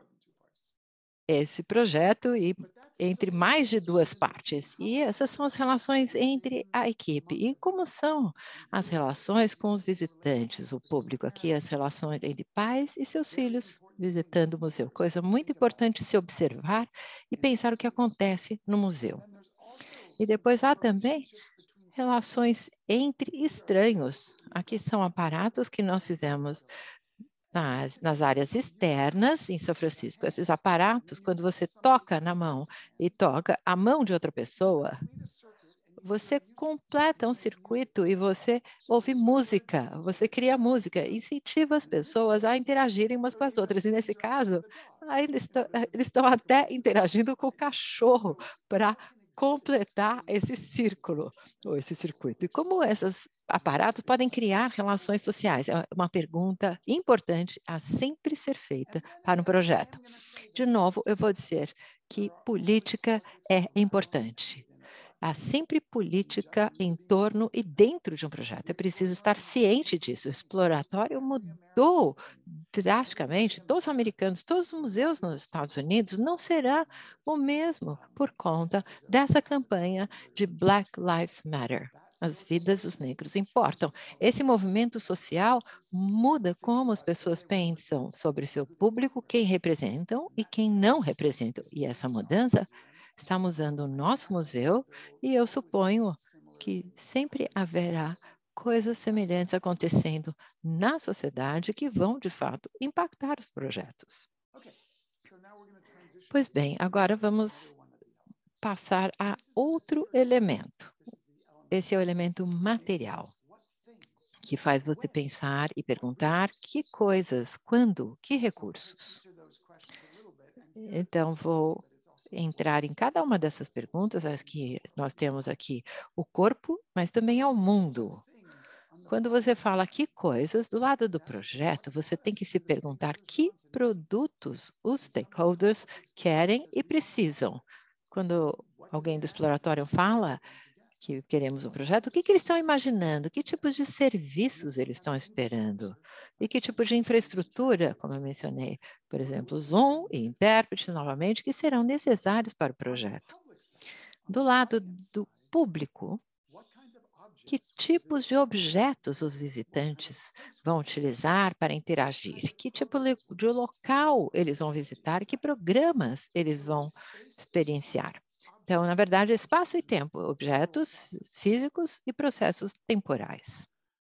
Speaker 5: esse projeto e entre mais de duas partes. E essas são as relações entre a equipe. E como são as relações com os visitantes, o público aqui, as relações entre pais e seus filhos visitando o museu. Coisa muito importante se observar e pensar o que acontece no museu. E depois há também relações entre estranhos. Aqui são aparatos que nós fizemos Nas, nas áreas externas, em São Francisco. Esses aparatos, quando você toca na mão e toca a mão de outra pessoa, você completa um circuito e você ouve música, você cria música, incentiva as pessoas a interagirem umas com as outras. E nesse caso, aí eles, estão, eles estão até interagindo com o cachorro para completar esse círculo, ou esse circuito. E como esses aparatos podem criar relações sociais? É uma pergunta importante a sempre ser feita para um projeto. De novo, eu vou dizer que política é importante. Há sempre política em torno e dentro de um projeto. É preciso estar ciente disso. O exploratório mudou drasticamente. Todos os americanos, todos os museus nos Estados Unidos não será o mesmo por conta dessa campanha de Black Lives Matter. As vidas dos negros importam. Esse movimento social muda como as pessoas pensam sobre seu público, quem representam e quem não representam. E essa mudança estamos usando o nosso museu e eu suponho que sempre haverá coisas semelhantes acontecendo na sociedade que vão, de fato, impactar os projetos. Pois bem, agora vamos passar a outro elemento. Esse é o elemento material, que faz você pensar e perguntar que coisas, quando, que recursos. Então, vou entrar em cada uma dessas perguntas, as que nós temos aqui o corpo, mas também ao mundo. Quando você fala que coisas, do lado do projeto, você tem que se perguntar que produtos os stakeholders querem e precisam. Quando alguém do exploratório fala que queremos um projeto, o que, que eles estão imaginando? Que tipos de serviços eles estão esperando? E que tipo de infraestrutura, como eu mencionei, por exemplo, Zoom e intérprete, novamente, que serão necessários para o projeto? Do lado do público, que tipos de objetos os visitantes vão utilizar para interagir? Que tipo de local eles vão visitar? Que programas eles vão experienciar? Então, na verdade, espaço e tempo, objetos físicos e processos temporais.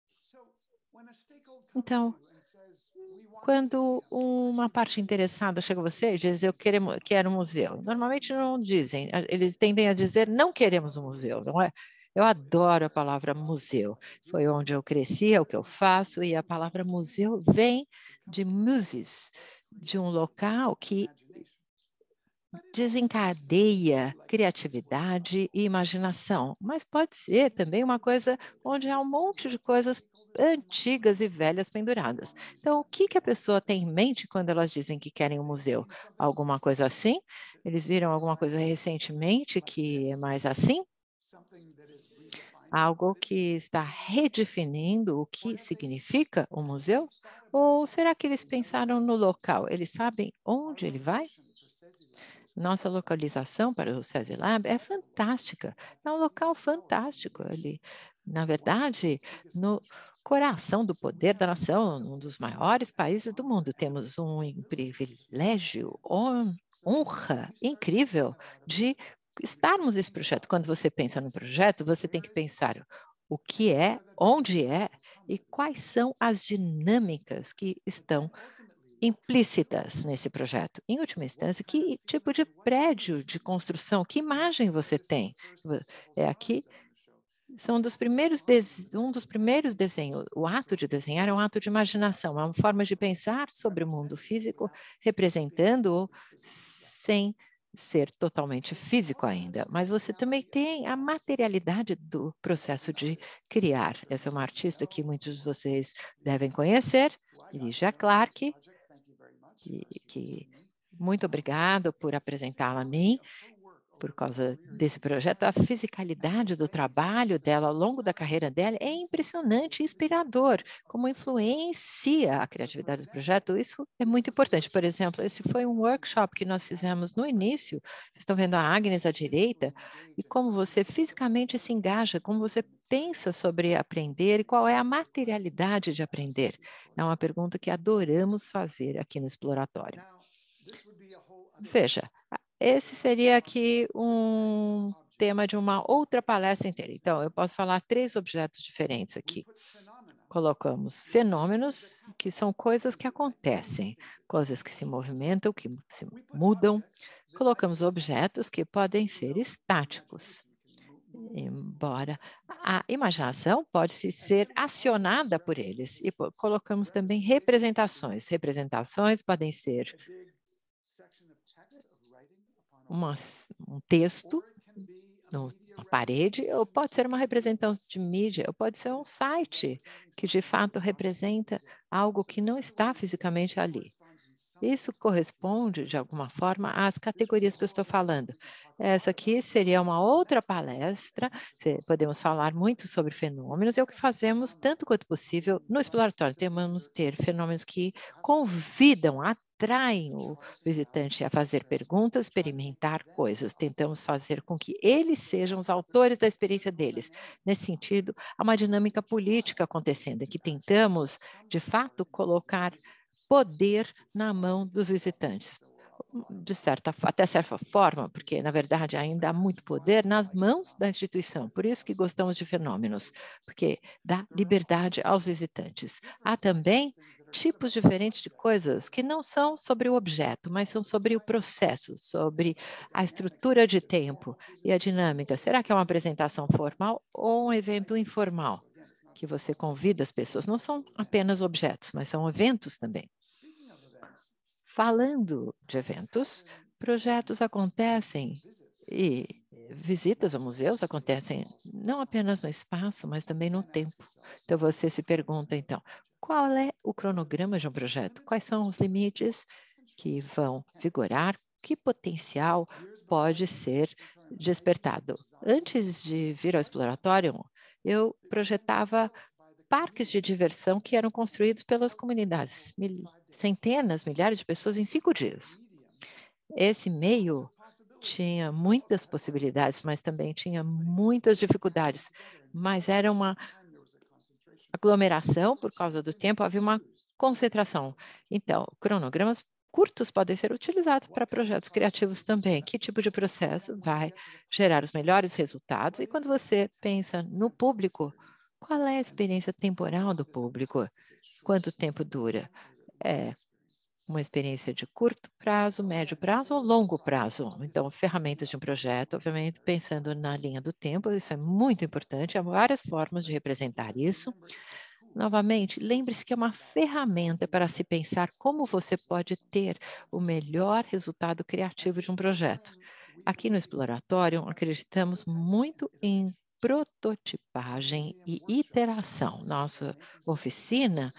Speaker 5: Então, quando uma parte interessada chega a você e diz, eu quero, quero um museu, normalmente não dizem, eles tendem a dizer, não queremos um museu, não é? Eu adoro a palavra museu. Foi onde eu cresci, é o que eu faço, e a palavra museu vem de muses, de um local que desencadeia criatividade e imaginação, mas pode ser também uma coisa onde há um monte de coisas antigas e velhas penduradas. Então, o que, que a pessoa tem em mente quando elas dizem que querem um museu? Alguma coisa assim? Eles viram alguma coisa recentemente que é mais assim? Algo que está redefinindo o que significa um museu? Ou será que eles pensaram no local? Eles sabem onde ele vai? Nossa localização para o SESI Lab é fantástica, é um local fantástico ali. Na verdade, no coração do poder da nação, um dos maiores países do mundo, temos um privilégio, hon- honra incrível de estarmos nesse projeto. Quando você pensa no projeto, você tem que pensar o que é, onde é e quais são as dinâmicas que estão implícitas nesse projeto. Em última instância, que tipo de prédio de construção, que imagem você tem? É aqui, são um dos primeiros, des... um dos primeiros desenhos. O ato de desenhar é um ato de imaginação, é uma forma de pensar sobre o mundo físico, representando-o sem ser totalmente físico ainda, mas você também tem a materialidade do processo de criar. Essa é uma artista que muitos de vocês devem conhecer, Lígia Clark, que, que muito obrigado por apresentá-la a mim, por causa desse projeto. A fisicalidade do trabalho dela ao longo da carreira dela é impressionante e inspirador, como influencia a criatividade do projeto. Isso é muito importante. Por exemplo, esse foi um workshop que nós fizemos no início. Vocês estão vendo a Agnes à direita, e como você fisicamente se engaja, como você pensa sobre aprender e qual é a materialidade de aprender. É uma pergunta que adoramos fazer aqui no Exploratório. Veja, esse seria aqui um tema de uma outra palestra inteira. Então, eu posso falar três objetos diferentes aqui. Colocamos fenômenos, que são coisas que acontecem, coisas que se movimentam, que se mudam. Colocamos objetos que podem ser estáticos, embora a imaginação pode ser acionada por eles. E colocamos também representações. Representações podem ser uma, um texto no, na parede, ou pode ser uma representação de mídia, ou pode ser um site que de fato representa algo que não está fisicamente ali. Isso corresponde, de alguma forma, às categorias que eu estou falando. Essa aqui seria uma outra palestra, podemos falar muito sobre fenômenos, é o que fazemos, tanto quanto possível, no exploratório. Temos ter fenômenos que convidam, atraem o visitante a fazer perguntas, experimentar coisas. Tentamos fazer com que eles sejam os autores da experiência deles. Nesse sentido, há uma dinâmica política acontecendo, que tentamos, de fato, colocar poder na mão dos visitantes, de certa, até certa forma, porque, na verdade, ainda há muito poder nas mãos da instituição. Por isso que gostamos de fenômenos, porque dá liberdade aos visitantes. Há também tipos diferentes de coisas que não são sobre o objeto, mas são sobre o processo, sobre a estrutura de tempo e a dinâmica. Será que é uma apresentação formal ou um evento informal? Que você convida as pessoas, não são apenas objetos, mas são eventos também. Falando de eventos, projetos acontecem e visitas a museus acontecem não apenas no espaço, mas também no tempo. Então, você se pergunta, então, qual é o cronograma de um projeto? Quais são os limites que vão vigorar? Que potencial pode ser despertado? Antes de vir ao exploratório, eu projetava parques de diversão que eram construídos pelas comunidades, mil, centenas, milhares de pessoas em cinco dias. Esse meio tinha muitas possibilidades, mas também tinha muitas dificuldades, mas era uma aglomeração por causa do tempo, havia uma concentração. Então, cronogramas curtos podem ser utilizados para projetos criativos também. Que tipo de processo vai gerar os melhores resultados? E quando você pensa no público, qual é a experiência temporal do público? Quanto tempo dura? É uma experiência de curto prazo, médio prazo ou longo prazo. Então, ferramentas de um projeto, obviamente, pensando na linha do tempo, isso é muito importante, há várias formas de representar isso. Novamente, lembre-se que é uma ferramenta para se pensar como você pode ter o melhor resultado criativo de um projeto. Aqui no Exploratório, acreditamos muito em prototipagem e iteração. Nossa oficina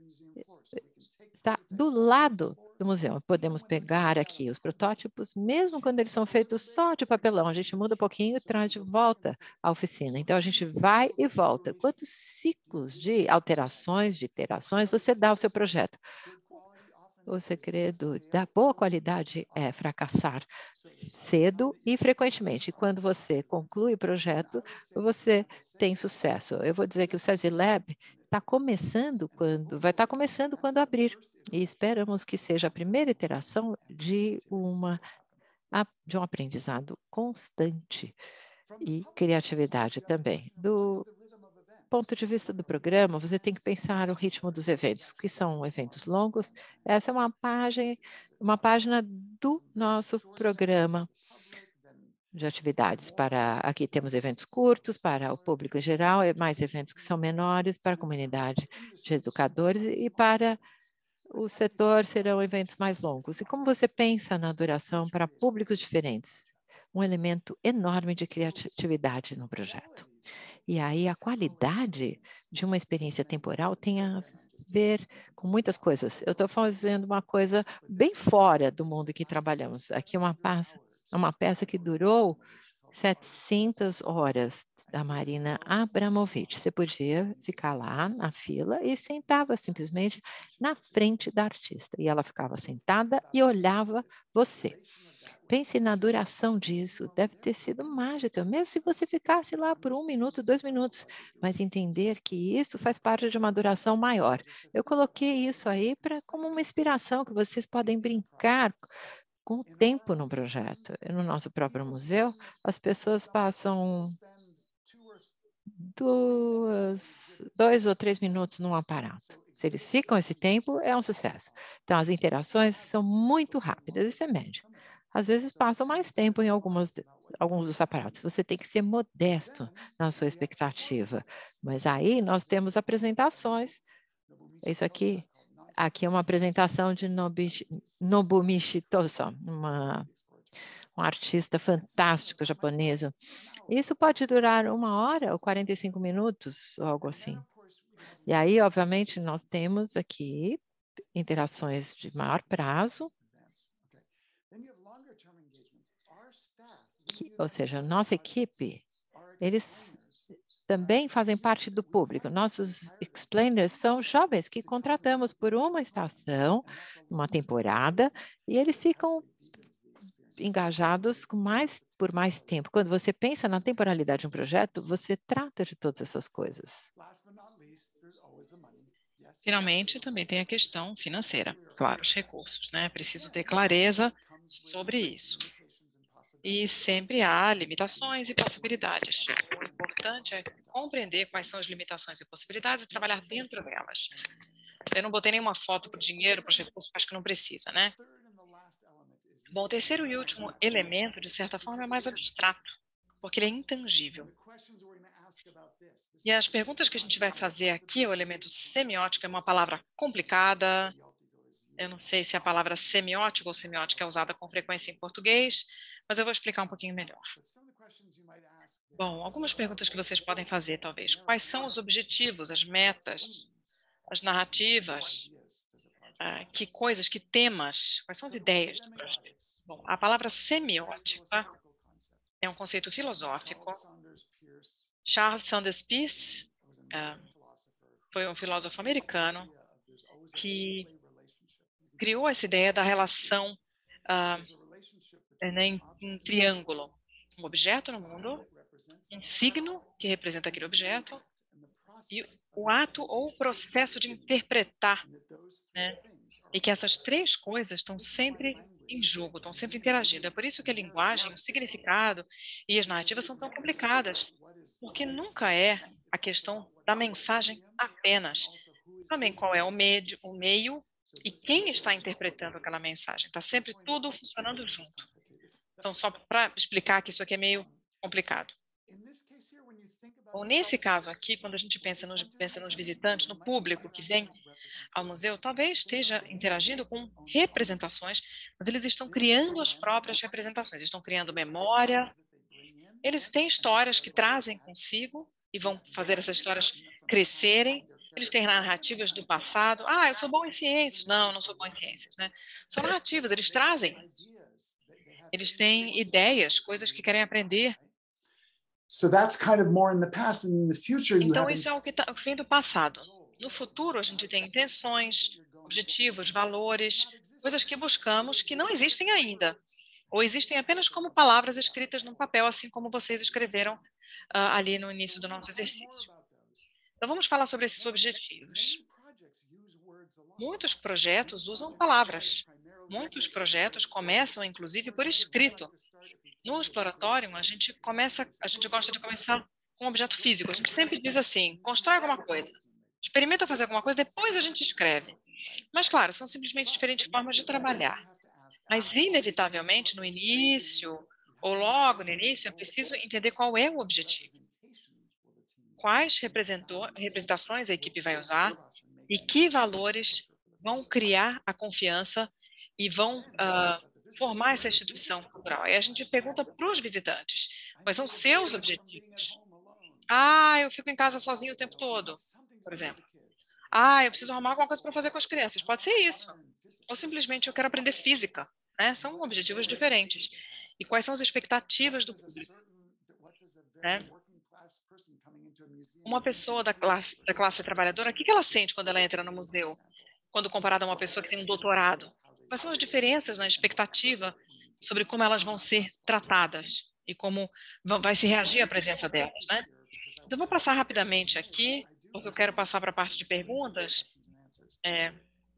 Speaker 5: está do lado do museu. Podemos pegar aqui os protótipos, mesmo quando eles são feitos só de papelão. A gente muda um pouquinho e traz de volta à oficina. Então, a gente vai e volta. Quantos ciclos de alterações, de iterações você dá ao seu projeto? O segredo da boa qualidade é fracassar cedo e frequentemente. Quando você conclui o projeto, você tem sucesso. Eu vou dizer que o SESI Lab está começando quando, vai estar começando quando abrir. E esperamos que seja a primeira iteração de, uma, de um aprendizado constante e criatividade também. Do ponto de vista do programa, você tem que pensar o ritmo dos eventos, que são eventos longos. Essa é uma página, uma página do nosso programa de atividades. Para aqui temos eventos curtos para o público em geral, e mais eventos que são menores para a comunidade de educadores, e para o setor serão eventos mais longos. E como você pensa na duração para públicos diferentes? Um elemento enorme de criatividade no projeto. E aí a qualidade de uma experiência temporal tem a ver com muitas coisas. Eu estou fazendo uma coisa bem fora do mundo que trabalhamos. Aqui é uma peça, uma peça que durou setecentas horas, da Marina Abramovic. Você podia ficar lá na fila e sentava simplesmente na frente da artista. E ela ficava sentada e olhava você. Pense na duração disso, deve ter sido mágica, mesmo se você ficasse lá por um minuto, dois minutos, mas entender que isso faz parte de uma duração maior. Eu coloquei isso aí para como uma inspiração, que vocês podem brincar com o tempo no projeto. No nosso próprio museu, as pessoas passam duas, dois ou três minutos num aparato. Se eles ficam esse tempo, é um sucesso. Então, as interações são muito rápidas, isso é médio. Às vezes passam mais tempo em algumas, alguns dos aparatos. Você tem que ser modesto na sua expectativa. Mas aí nós temos apresentações. Isso aqui, aqui é uma apresentação de Nobumichi, Nobumichi Toso, uma, uma artista fantástica japonesa. Isso pode durar uma hora ou quarenta e cinco minutos, ou algo assim. E aí, obviamente, nós temos aqui interações de maior prazo, que, ou seja, nossa equipe, eles também fazem parte do público. Nossos explainers são jovens que contratamos por uma estação, uma temporada, e eles ficam engajados com mais, por mais tempo. Quando você pensa na temporalidade de um projeto, você trata de todas essas coisas.
Speaker 6: Finalmente, também tem a questão financeira. Claro, os recursos, né? Preciso ter clareza sobre isso. E sempre há limitações e possibilidades. O importante é compreender quais são as limitações e possibilidades e trabalhar dentro delas. Eu não botei nenhuma foto para o dinheiro, para os recursos, acho que não precisa, né? Bom, o terceiro e último elemento, de certa forma, é mais abstrato, porque ele é intangível. E as perguntas que a gente vai fazer aqui, o elemento semiótico é uma palavra complicada. Eu não sei se a palavra semiótico ou semiótica é usada com frequência em português, mas eu vou explicar um pouquinho melhor. Bom, algumas perguntas que vocês podem fazer, talvez. Quais são os objetivos, as metas, as narrativas? Uh, que coisas, que temas, quais são as ideias do projeto? Bom, a palavra semiótica é um conceito filosófico. Charles Sanders Peirce uh, foi um filósofo americano que criou essa ideia da relação uh, em, em triângulo. Um objeto no mundo, um signo que representa aquele objeto e o ato ou o processo de interpretar, né? E que essas três coisas estão sempre em jogo, estão sempre interagindo. É por isso que a linguagem, o significado e as narrativas são tão complicadas, porque nunca é a questão da mensagem apenas. Também qual é o meio, o meio E quem está interpretando aquela mensagem? Está sempre tudo funcionando junto. Então, só para explicar que isso aqui é meio complicado. Bom, nesse caso aqui, quando a gente pensa nos, pensa nos visitantes, no público que vem ao museu, talvez esteja interagindo com representações, mas eles estão criando as próprias representações, estão criando memória, eles têm histórias que trazem consigo e vão fazer essas histórias crescerem, eles têm narrativas do passado, ah, eu sou bom em ciências, não, não sou bom em ciências, né? São narrativas, eles trazem, eles têm ideias, coisas que querem aprender. Então, isso é o que, tá, o que vem do passado. No futuro, a gente tem intenções, objetivos, valores, coisas que buscamos que não existem ainda, ou existem apenas como palavras escritas num papel, assim como vocês escreveram uh, ali no início do nosso exercício. Então, vamos falar sobre esses objetivos. Muitos projetos usam palavras. Muitos projetos começam, inclusive, por escrito. No exploratório, a gente começa, a gente gosta de começar com um objeto físico. A gente sempre diz assim, constrói alguma coisa, experimenta fazer alguma coisa, depois a gente escreve. Mas, claro, são simplesmente diferentes formas de trabalhar. Mas, inevitavelmente, no início, ou logo no início, é preciso entender qual é o objetivo. Quais representações a equipe vai usar e que valores vão criar a confiança e vão uh, formar essa instituição cultural. Aí a gente pergunta para os visitantes, quais são seus objetivos? Ah, eu fico em casa sozinho o tempo todo, por exemplo. Ah, eu preciso arrumar alguma coisa para fazer com as crianças. Pode ser isso. Ou simplesmente eu quero aprender física. Né? São objetivos diferentes. E quais são as expectativas do público? Né? Uma pessoa da classe, da classe trabalhadora, o que ela sente quando ela entra no museu? Quando comparada a uma pessoa que tem um doutorado? Quais são as diferenças na expectativa sobre como elas vão ser tratadas e como vai se reagir à presença delas, né? Então, eu vou passar rapidamente aqui, porque eu quero passar para a parte de perguntas. É,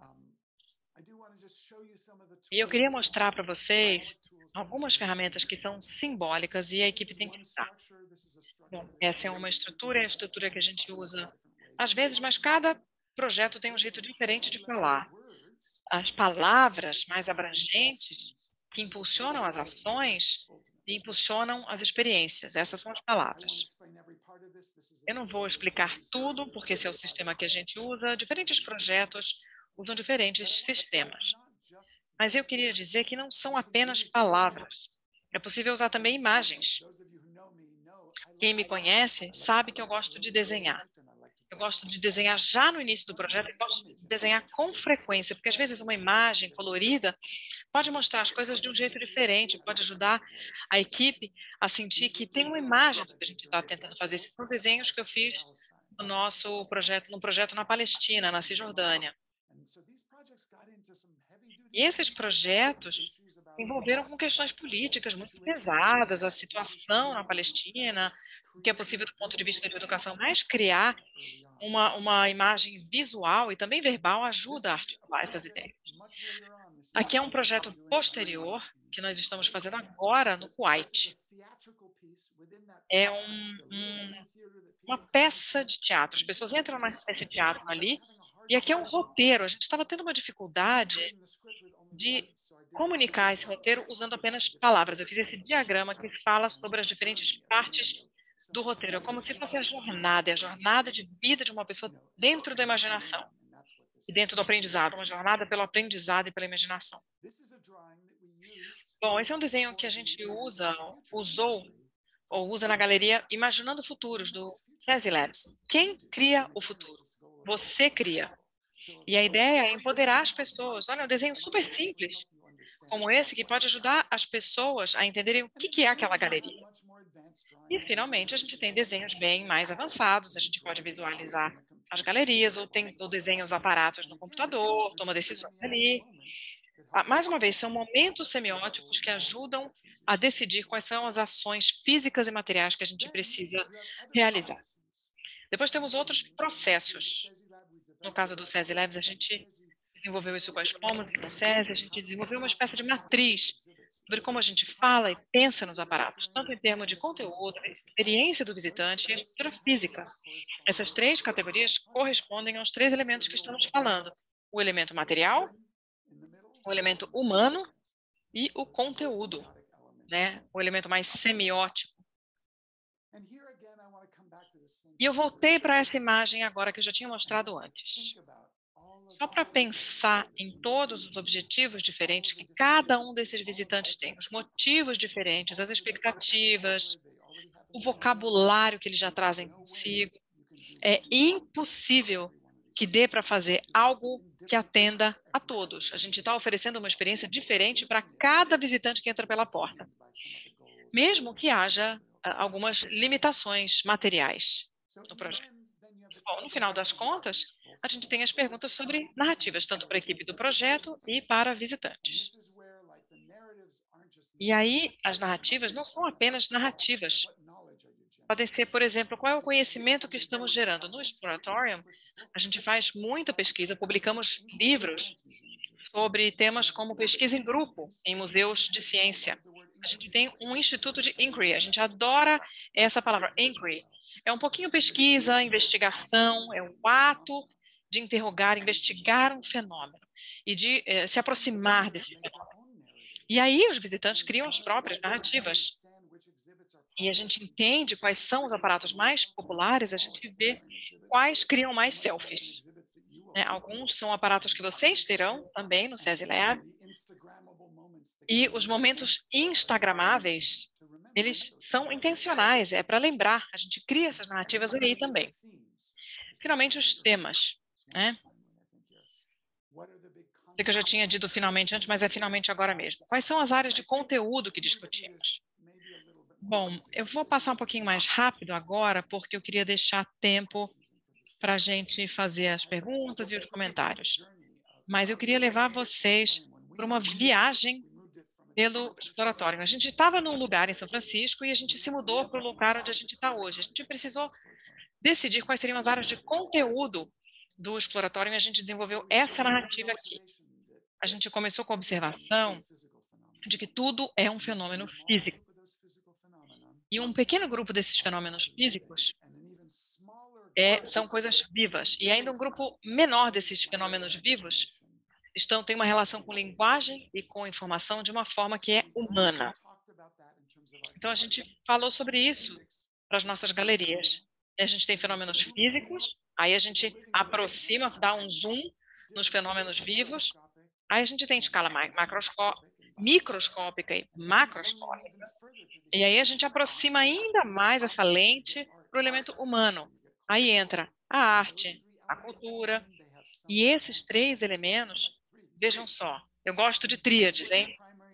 Speaker 6: e eu queria mostrar para vocês algumas ferramentas que são simbólicas e a equipe tem que usar. Bom, essa é uma estrutura, é a estrutura que a gente usa às vezes, mas cada projeto tem um jeito diferente de falar. As palavras mais abrangentes que impulsionam as ações e impulsionam as experiências. Essas são as palavras. Eu não vou explicar tudo, porque esse é o sistema que a gente usa. Diferentes projetos usam diferentes sistemas. Mas eu queria dizer que não são apenas palavras. É possível usar também imagens. Quem me conhece sabe que eu gosto de desenhar. Eu gosto de desenhar já no início do projeto, eu gosto de desenhar com frequência, porque às vezes uma imagem colorida pode mostrar as coisas de um jeito diferente, pode ajudar a equipe a sentir que tem uma imagem do que a gente está tentando fazer. Esses são desenhos que eu fiz no nosso projeto, no projeto na Palestina, na Cisjordânia. E esses projetos se envolveram com questões políticas muito pesadas, a situação na Palestina, o que é possível do ponto de vista da educação, mas criar uma, uma imagem visual e também verbal ajuda a articular essas ideias. Aqui é um projeto posterior que nós estamos fazendo agora no Kuwait. É um, um, uma peça de teatro. As pessoas entram na peça de teatro ali e aqui é um roteiro. A gente estava tendo uma dificuldade de comunicar esse roteiro usando apenas palavras. Eu fiz esse diagrama que fala sobre as diferentes partes do roteiro. É como se fosse a jornada, a jornada de vida de uma pessoa dentro da imaginação e dentro do aprendizado, uma jornada pelo aprendizado e pela imaginação. Bom, esse é um desenho que a gente usa, usou ou usa na galeria Imaginando Futuros, do SESI Labs. Quem cria o futuro? Você cria. E a ideia é empoderar as pessoas. Olha, um desenho super simples, como esse, que pode ajudar as pessoas a entenderem o que é aquela galeria. E, finalmente, a gente tem desenhos bem mais avançados, a gente pode visualizar as galerias, ou tem ou desenha os aparatos no computador, toma decisões ali. Mais uma vez, são momentos semióticos que ajudam a decidir quais são as ações físicas e materiais que a gente precisa realizar. Depois temos outros processos. No caso do SESI Labs, a gente desenvolveu isso com as Pomos e com o SESI, a gente desenvolveu uma espécie de matriz sobre como a gente fala e pensa nos aparatos, tanto em termos de conteúdo, experiência do visitante e a estrutura física. Essas três categorias correspondem aos três elementos que estamos falando. o elemento material, o elemento humano e o conteúdo, né? O elemento mais semiótico. E eu voltei para essa imagem agora que eu já tinha mostrado antes. Só para pensar em todos os objetivos diferentes que cada um desses visitantes tem, os motivos diferentes, as expectativas, o vocabulário que eles já trazem consigo. É impossível que dê para fazer algo que atenda a todos. A gente está oferecendo uma experiência diferente para cada visitante que entra pela porta, mesmo que haja algumas limitações materiais no projeto. Bom, no final das contas, a gente tem as perguntas sobre narrativas, tanto para a equipe do projeto e para visitantes. E aí, as narrativas não são apenas narrativas. Podem ser, por exemplo, qual é o conhecimento que estamos gerando. No Exploratorium, a gente faz muita pesquisa, publicamos livros sobre temas como pesquisa em grupo, em museus de ciência. A gente tem um instituto de inquiry, a gente adora essa palavra, inquiry. É um pouquinho pesquisa, investigação, é o ato de interrogar, investigar um fenômeno e de eh, se aproximar desse fenômeno. E aí os visitantes criam as próprias narrativas. E a gente entende quais são os aparatos mais populares, a gente vê quais criam mais selfies. É, alguns são aparatos que vocês terão também no SESI Lab. E os momentos instagramáveis, eles são intencionais, é para lembrar, a gente cria essas narrativas aí também. Finalmente, os temas, né? Sei que eu já tinha dito finalmente antes, mas é finalmente agora mesmo. Quais são as áreas de conteúdo que discutimos? Bom, eu vou passar um pouquinho mais rápido agora, porque eu queria deixar tempo para a gente fazer as perguntas e os comentários. Mas eu queria levar vocês para uma viagem pelo Exploratório. A gente estava num lugar em São Francisco e a gente se mudou para o lugar onde a gente está hoje. A gente precisou decidir quais seriam as áreas de conteúdo do Exploratório e a gente desenvolveu essa narrativa aqui. A gente começou com a observação de que tudo é um fenômeno físico. E um pequeno grupo desses fenômenos físicos é, são coisas vivas. E ainda um grupo menor desses fenômenos vivos estão, tem uma relação com linguagem e com informação de uma forma que é humana. Então, a gente falou sobre isso para as nossas galerias. E a gente tem fenômenos físicos, aí a gente aproxima, dá um zoom nos fenômenos vivos, aí a gente tem escala macroscópica, microscópica e macroscópica. E aí a gente aproxima ainda mais essa lente para o elemento humano. Aí entra a arte, a cultura, e esses três elementos, vejam só, eu gosto de tríades, hein?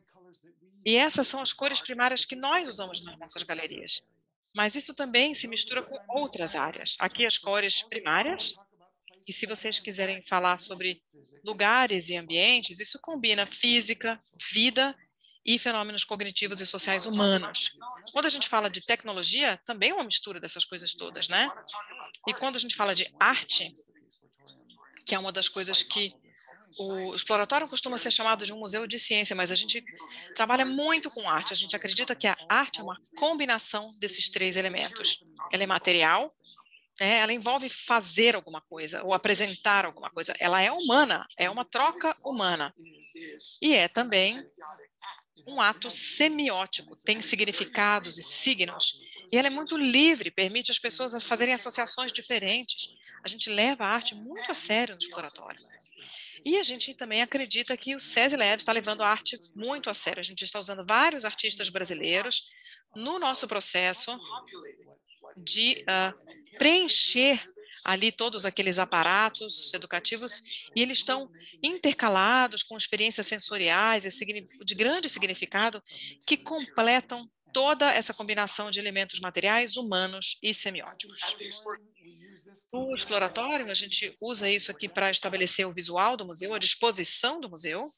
Speaker 6: E essas são as cores primárias que nós usamos nas nossas galerias. Mas isso também se mistura com outras áreas. Aqui as cores primárias, e se vocês quiserem falar sobre lugares e ambientes, isso combina física, vida e fenômenos cognitivos e sociais humanos. Quando a gente fala de tecnologia, também é uma mistura dessas coisas todas, né? E quando a gente fala de arte, que é uma das coisas que o Exploratório costuma ser chamado de um museu de ciência, mas a gente trabalha muito com arte. A gente acredita que a arte é uma combinação desses três elementos. Ela é material, é, ela envolve fazer alguma coisa ou apresentar alguma coisa. Ela é humana, é uma troca humana. E é também um ato semiótico, tem significados e signos. E ela é muito livre, permite às pessoas fazerem associações diferentes. A gente leva a arte muito a sério no Exploratório. E a gente também acredita que o SESI Lab está levando a arte muito a sério. A gente está usando vários artistas brasileiros no nosso processo de uh, preencher ali todos aqueles aparatos educativos e eles estão intercalados com experiências sensoriais de grande significado que completam toda essa combinação de elementos materiais, humanos e semióticos. No Exploratório, a gente usa isso aqui para estabelecer o visual do museu, a disposição do museu.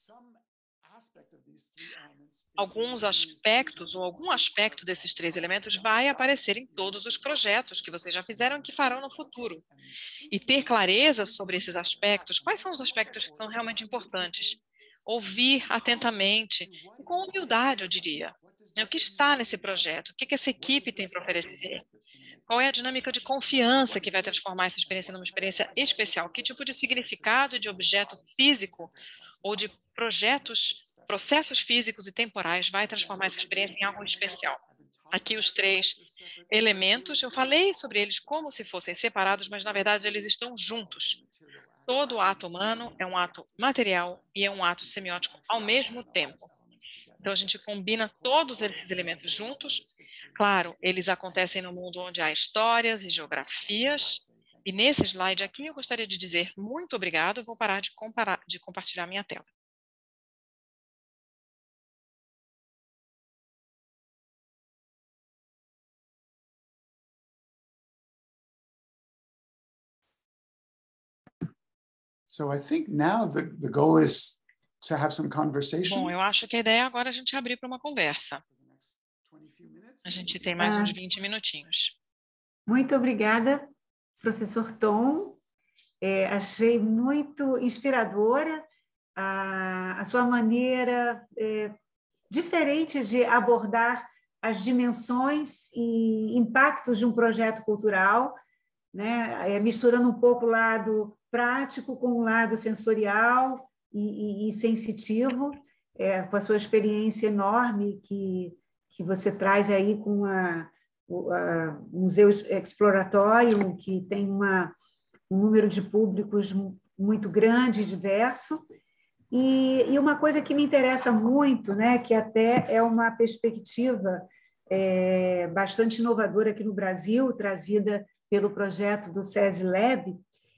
Speaker 6: Alguns aspectos, ou algum aspecto desses três elementos vai aparecer em todos os projetos que vocês já fizeram e que farão no futuro. E ter clareza sobre esses aspectos, quais são os aspectos que são realmente importantes? Ouvir atentamente, e com humildade, eu diria. O que está nesse projeto? O que essa equipe tem para oferecer? Qual é a dinâmica de confiança que vai transformar essa experiência numa experiência especial? Que tipo de significado de objeto físico ou de projetos, processos físicos e temporais vai transformar essa experiência em algo especial? Aqui os três elementos, eu falei sobre eles como se fossem separados, mas na verdade eles estão juntos. Todo ato humano é um ato material e é um ato semiótico ao mesmo tempo. Então, a gente combina todos esses elementos juntos. Claro, eles acontecem no mundo onde há histórias e geografias. E nesse slide aqui, eu gostaria de dizer muito obrigado. Eu vou parar de, comparar, de compartilhar minha tela.
Speaker 4: So I think now the, the goal is to have some conversation.
Speaker 6: Bom, eu acho que a ideia é agora a gente abrir para uma conversa. A gente tem mais
Speaker 1: Ah,
Speaker 6: uns vinte minutinhos.
Speaker 1: Muito obrigada, professor Tom. É, achei muito inspiradora a, a sua maneira é, diferente de abordar as dimensões e impactos de um projeto cultural, né? É, misturando um pouco o lado prático com o lado sensorial e, e, e sensitivo, é, com a sua experiência enorme que, que você traz aí com a, o a Museu Exploratório, que tem uma, um número de públicos muito grande e diverso. E, e uma coisa que me interessa muito, né, que até é uma perspectiva é, bastante inovadora aqui no Brasil, trazida pelo projeto do SESI Lab,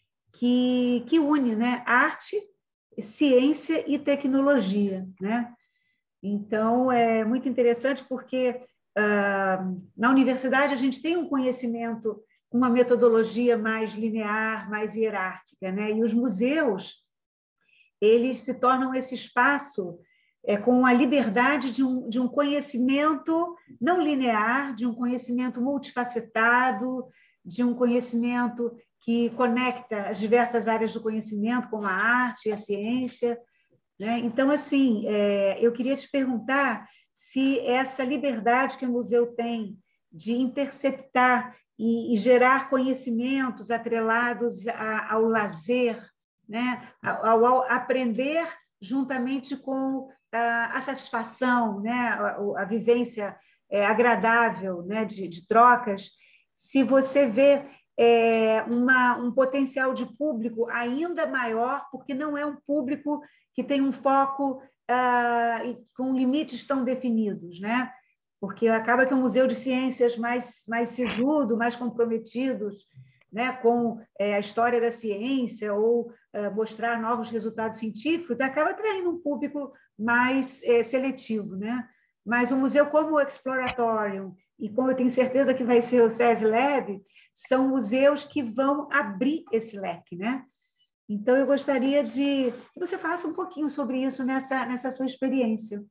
Speaker 1: que, que une, né, arte, ciência e tecnologia, né? Então, é muito interessante porque ah, na universidade a gente tem um conhecimento, uma metodologia mais linear, mais hierárquica, né? E os museus, eles se tornam esse espaço é, com a liberdade de um, de um conhecimento não linear, de um conhecimento multifacetado, de um conhecimento que conecta as diversas áreas do conhecimento, como a arte e a ciência, né? Então, assim, é, eu queria te perguntar se essa liberdade que o museu tem de interceptar e, e gerar conhecimentos atrelados a, ao lazer, né? ao, ao aprender juntamente com a, a satisfação, né? a, a vivência é, agradável, né? de, de trocas, se você vê é, uma, um potencial de público ainda maior, porque não é um público que tem um foco ah, com limites tão definidos, né? Porque acaba que é um museu de ciências mais, mais sisudo, mais comprometidos, né, com é, a história da ciência ou é, mostrar novos resultados científicos, acaba atraindo um público mais é, seletivo, né? Mas o museu como o Exploratorium, e como eu tenho certeza que vai ser o SESI Lab, são museus que vão abrir esse leque, né? Então, eu gostaria de que você falasse um pouquinho sobre isso nessa, nessa sua experiência.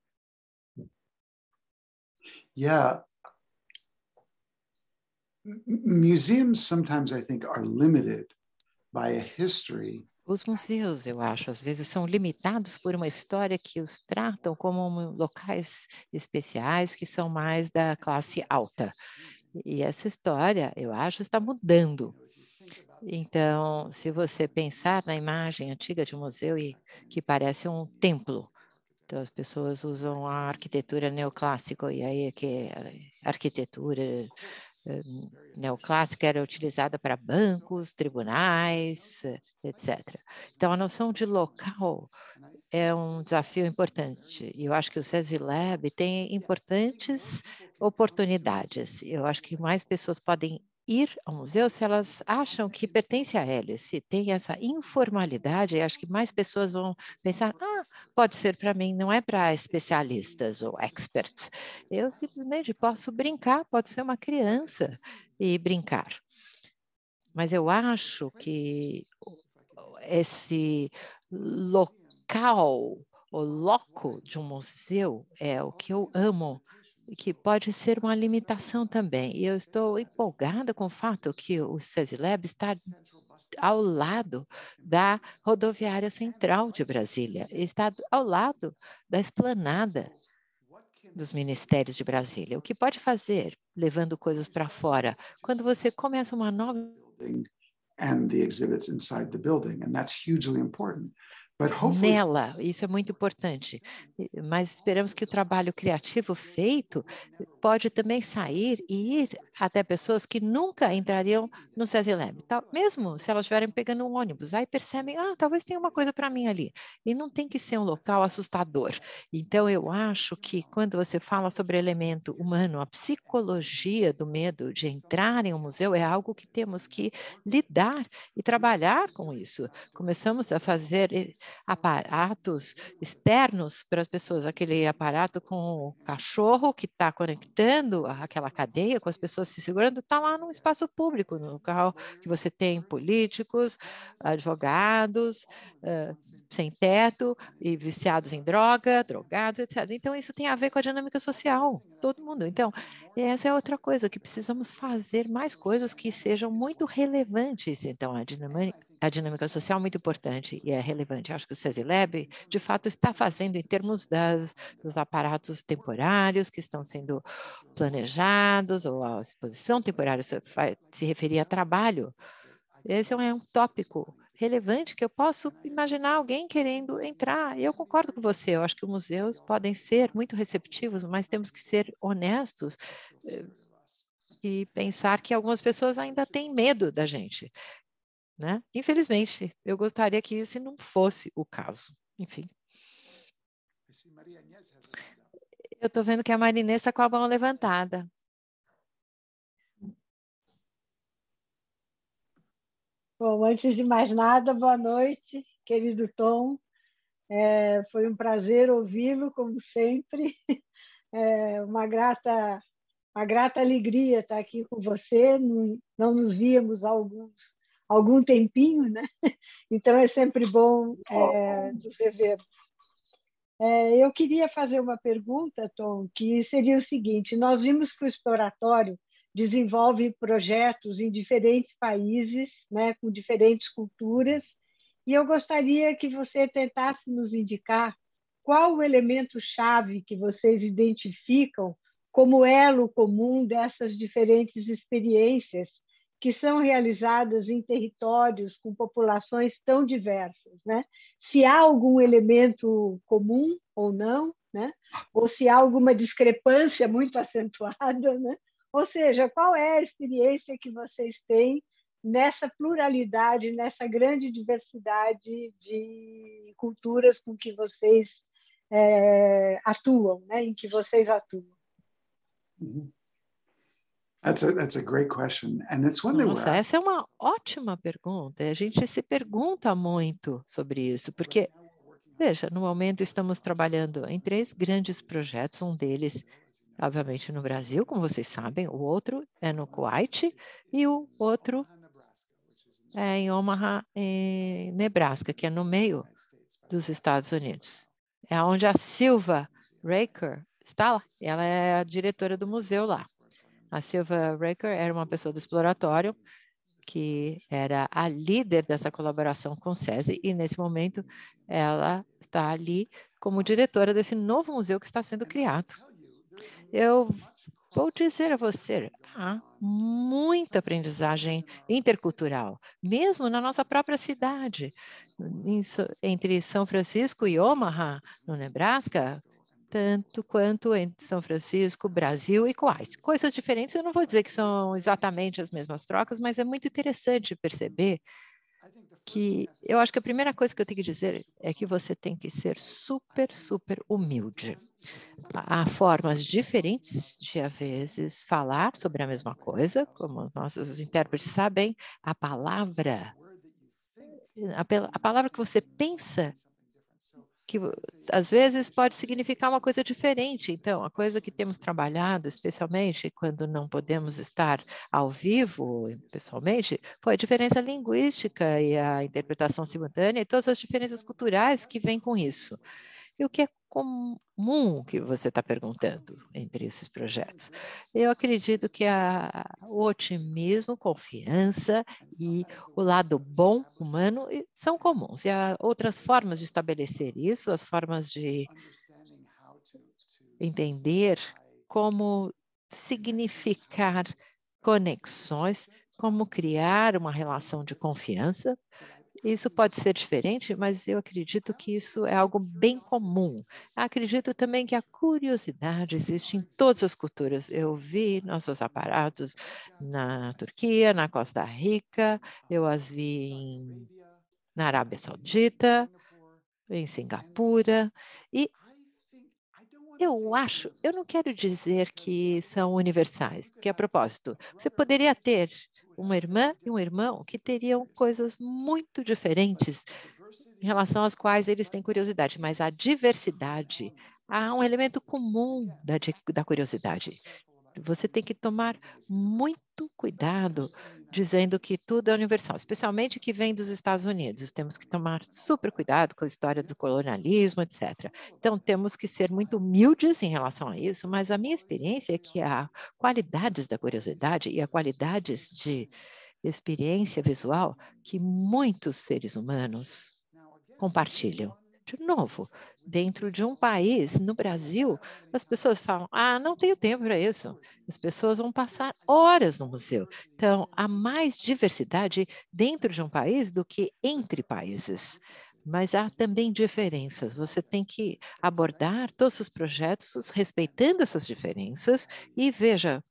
Speaker 4: Yeah. Museums sometimes, I think, are limited by a history.
Speaker 5: Os museus, eu acho, às vezes são limitados por uma história que os tratam como locais especiais que são mais da classe alta. E essa história, eu acho, está mudando. Então, se você pensar na imagem antiga de um museu e que parece um templo, então as pessoas usam a arquitetura neoclássica, e aí é que a arquitetura neoclássica era utilizada para bancos, tribunais, etcétera. Então, a noção de local é um desafio importante. E eu acho que o SESI Lab tem importantes oportunidades. Eu acho que mais pessoas podem ir ao museu se elas acham que pertence a eles, se tem essa informalidade, eu acho que mais pessoas vão pensar, ah, pode ser para mim, não é para especialistas ou experts. Eu simplesmente posso brincar, pode ser uma criança e brincar. Mas eu acho que esse local, o loco de um museu é o que eu amo, que pode ser uma limitação também. E eu estou empolgada com o fato que o SESI Lab está ao lado da rodoviária central de Brasília, está ao lado da esplanada. dos ministérios de Brasília. O que pode fazer levando coisas para fora? Quando você começa uma nova
Speaker 4: and the exhibits inside the building, and that's hugely important. But hopefully,
Speaker 5: nela, isso é muito importante, mas esperamos que o trabalho criativo feito pode também sair e ir até pessoas que nunca entrariam no SESI Lab, tá? Mesmo se elas estiverem pegando um ônibus, aí percebem, ah, talvez tenha uma coisa para mim ali, e não tem que ser um local assustador. Então, eu acho que quando você fala sobre elemento humano, a psicologia do medo de entrar em um museu é algo que temos que lidar e trabalhar com isso. Começamos a fazer aparatos externos para as pessoas, aquele aparato com o cachorro que está conectando aquela cadeia com as pessoas se segurando, está lá no espaço público, no local que você tem políticos, advogados, uh, sem teto e viciados em droga, drogados, etcétera. Então, isso tem a ver com a dinâmica social, todo mundo. Então, essa é outra coisa, que precisamos fazer mais coisas que sejam muito relevantes. Então, a dinâmica, a dinâmica social é muito importante e é relevante. Acho que o SESI Lab, de fato, está fazendo em termos das, dos aparatos temporários que estão sendo planejados, ou a exposição temporária se, se referia a trabalho. Esse é um tópico relevante que eu posso imaginar alguém querendo entrar. Eu concordo com você, eu acho que os museus podem ser muito receptivos, mas temos que ser honestos eh, e pensar que algumas pessoas ainda têm medo da gente, né? Infelizmente, eu gostaria que esse não fosse o caso. Enfim. Eu estou vendo que a Marinês está com a mão levantada.
Speaker 7: Bom, antes de mais nada, boa noite, querido Tom. É, foi um prazer ouvi-lo, como sempre. É uma grata, uma grata alegria estar aqui com você. Não, não nos víamos há alguns, algum tempinho, né? Então é sempre bom é, nos rever. É, eu queria fazer uma pergunta, Tom, que seria o seguinte: nós vimos que o Exploratório desenvolve projetos em diferentes países, né, com diferentes culturas, e eu gostaria que você tentasse nos indicar qual o elemento-chave que vocês identificam como elo comum dessas diferentes experiências que são realizadas em territórios com populações tão diversas, né? Se há algum elemento comum ou não, né? Ou se há alguma discrepância muito acentuada, né? Ou seja, qual é a experiência que vocês têm nessa pluralidade, nessa grande diversidade de culturas com que vocês é, atuam, né? Em que vocês atuam?
Speaker 4: Mm-hmm. That's a, that's a great question. And it's one that we're
Speaker 5: Nossa, essa é uma ótima pergunta. A gente se pergunta muito sobre isso, porque, veja, no momento estamos trabalhando em três grandes projetos, um deles, obviamente, no Brasil, como vocês sabem, o outro é no Kuwait e o outro é em Omaha, em Nebraska, que é no meio dos Estados Unidos. É onde a Silva Raker está lá. Ela é a diretora do museu lá. A Silva Raker era uma pessoa do Exploratório, que era a líder dessa colaboração com o SESI, e nesse momento ela está ali como diretora desse novo museu que está sendo criado. Eu vou dizer a você, há muita aprendizagem intercultural, mesmo na nossa própria cidade. Entre São Francisco e Omaha, no Nebraska, tanto quanto entre São Francisco, Brasil e Kuwait. Coisas diferentes, eu não vou dizer que são exatamente as mesmas trocas, mas é muito interessante perceber que eu acho que a primeira coisa que eu tenho que dizer é que você tem que ser super, super humilde. Há formas diferentes de, às vezes, falar sobre a mesma coisa, como nossos intérpretes sabem, a palavra, a, a palavra que você pensa, que às vezes pode significar uma coisa diferente. Então, a coisa que temos trabalhado, especialmente quando não podemos estar ao vivo, pessoalmente, foi a diferença linguística e a interpretação simultânea e todas as diferenças culturais que vêm com isso. E o que é comum que você está perguntando entre esses projetos? Eu acredito que a, o otimismo, confiança e o lado bom humano são comuns. E há outras formas de estabelecer isso, as formas de entender como significar conexões, como criar uma relação de confiança. Isso pode ser diferente, mas eu acredito que isso é algo bem comum. Acredito também que a curiosidade existe em todas as culturas. Eu vi nossos aparatos na Turquia, na Costa Rica, eu as vi em, na Arábia Saudita, em Singapura, e eu acho, eu não quero dizer que são universais, porque, a propósito, você poderia ter uma irmã e um irmão que teriam coisas muito diferentes em relação às quais eles têm curiosidade, mas a diversidade, há um elemento comum da, da curiosidade. Você tem que tomar muito cuidado dizendo que tudo é universal, especialmente que vem dos Estados Unidos. Temos que tomar super cuidado com a história do colonialismo, etcétera. Então, temos que ser muito humildes em relação a isso, mas a minha experiência é que há qualidades da curiosidade e há qualidades de experiência visual que muitos seres humanos compartilham. De novo, dentro de um país, no Brasil, as pessoas falam, ah, não tenho tempo para isso. As pessoas vão passar horas no museu. Então, há mais diversidade dentro de um país do que entre países. Mas há também diferenças. Você tem que abordar todos os projetos respeitando essas diferenças e, veja,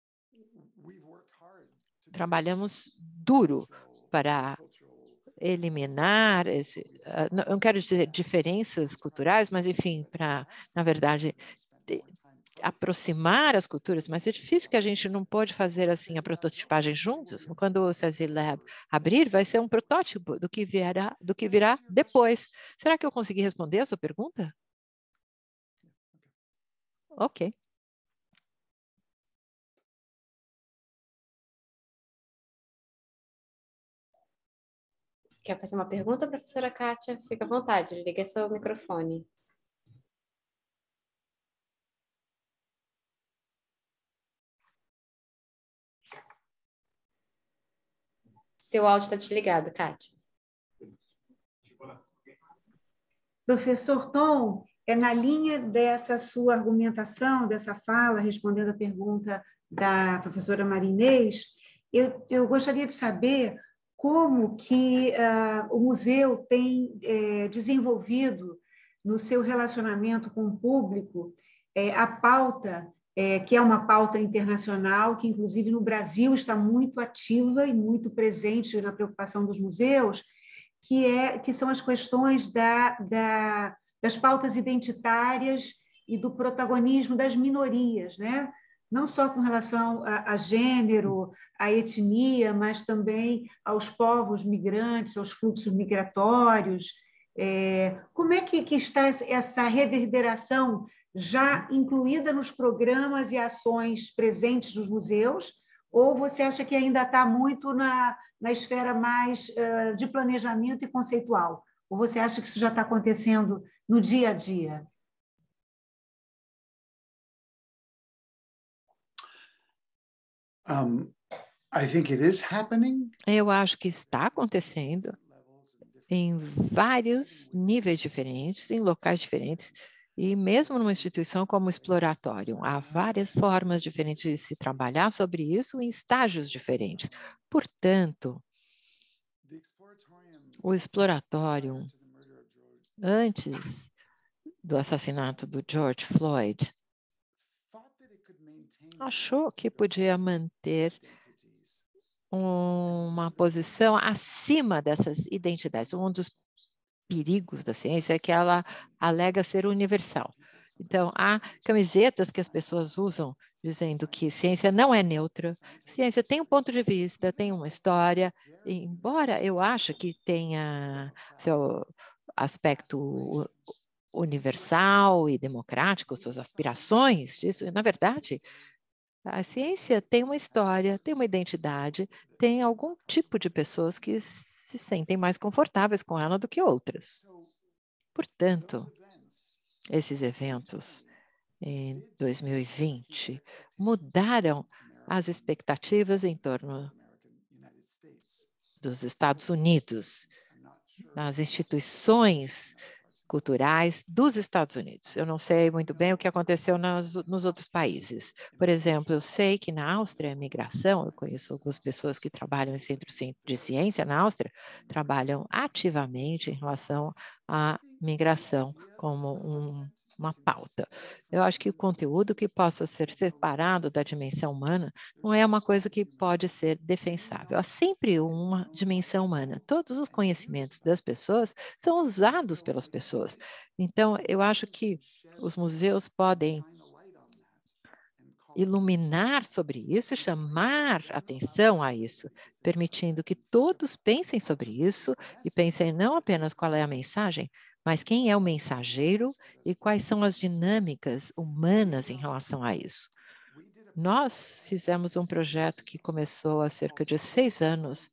Speaker 5: trabalhamos duro para eliminar, esse, uh, não, não quero dizer diferenças culturais, mas, enfim, para, na verdade, de, aproximar as culturas, mas é difícil que a gente não pode fazer assim a prototipagem juntos. Quando o SESI Lab abrir, vai ser um protótipo do que virá, do que virá depois. Será que eu consegui responder a sua pergunta? Ok.
Speaker 2: Quer fazer uma pergunta, professora Kátia? Fica à vontade, liga seu microfone. Seu áudio está desligado, Kátia.
Speaker 1: Professor Tom, é na linha dessa sua argumentação, dessa fala, respondendo a pergunta da professora Marinês, eu, eu gostaria de saber como que uh, o museu tem eh, desenvolvido no seu relacionamento com o público eh, a pauta, eh, que é uma pauta internacional, que inclusive no Brasil está muito ativa e muito presente na preocupação dos museus, que, é, que são as questões da, da, das pautas identitárias e do protagonismo das minorias, né? Não só com relação a, a gênero, a etnia, mas também aos povos migrantes, aos fluxos migratórios. É, como é que, que está essa reverberação já incluída nos programas e ações presentes nos museus? Ou você acha que ainda está muito na, na esfera mais uh, de planejamento e conceitual? Ou você acha que isso já está acontecendo no dia a dia?
Speaker 4: Um, I think it is happening.
Speaker 5: Eu acho que está acontecendo em vários níveis diferentes, em locais diferentes, e mesmo numa instituição como o Exploratório, há várias formas diferentes de se trabalhar sobre isso em estágios diferentes. Portanto, o Exploratório, antes do assassinato do George Floyd, achou que podia manter uma posição acima dessas identidades. Um dos perigos da ciência é que ela alega ser universal. Então, há camisetas que as pessoas usam dizendo que ciência não é neutra, ciência tem um ponto de vista, tem uma história, embora eu ache que tenha seu aspecto universal e democrático, suas aspirações disso, na verdade, a ciência tem uma história, tem uma identidade, tem algum tipo de pessoas que se sentem mais confortáveis com ela do que outras. Portanto, esses eventos em dois mil e vinte mudaram as expectativas em torno dos Estados Unidos, nas instituições culturais dos Estados Unidos. Eu não sei muito bem o que aconteceu nas, nos outros países. Por exemplo, eu sei que na Áustria, a migração, eu conheço algumas pessoas que trabalham em centros de ciência na Áustria, trabalham ativamente em relação à migração como um uma pauta. Eu acho que o conteúdo que possa ser separado da dimensão humana não é uma coisa que pode ser defensável. Há sempre uma dimensão humana. Todos os conhecimentos das pessoas são usados pelas pessoas. Então, eu acho que os museus podem iluminar sobre isso e chamar atenção a isso, permitindo que todos pensem sobre isso e pensem não apenas qual é a mensagem, mas quem é o mensageiro e quais são as dinâmicas humanas em relação a isso. Nós fizemos um projeto que começou há cerca de seis anos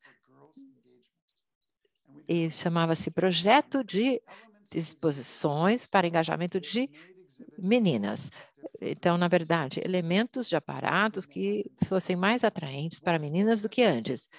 Speaker 5: e chamava-se Projeto de Exposições para Engajamento de Meninas. Então, na verdade, elementos de aparatos que fossem mais atraentes para meninas do que antes.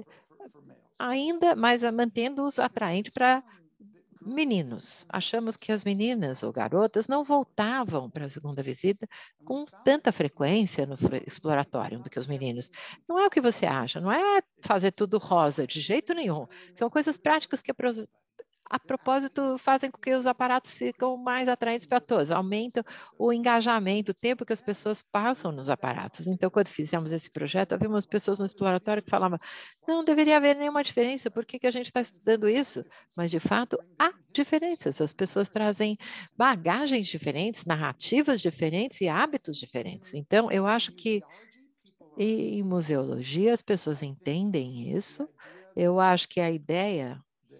Speaker 5: Ainda, mas mantendo-os atraentes para meninos. Achamos que as meninas ou garotas não voltavam para a segunda visita com tanta frequência no exploratório do que os meninos. Não é o que você acha, não é fazer tudo rosa, de jeito nenhum. São coisas práticas que a propósito, fazem com que os aparatos ficam mais atraentes para todos, aumentam o engajamento, o tempo que as pessoas passam nos aparatos. Então, quando fizemos esse projeto, havia umas pessoas no exploratório que falavam, não deveria haver nenhuma diferença, por que, que a gente está estudando isso? Mas, de fato, há diferenças. As pessoas trazem bagagens diferentes, narrativas diferentes e hábitos diferentes. Então, eu acho que em museologia as pessoas entendem isso. Eu acho que a ideia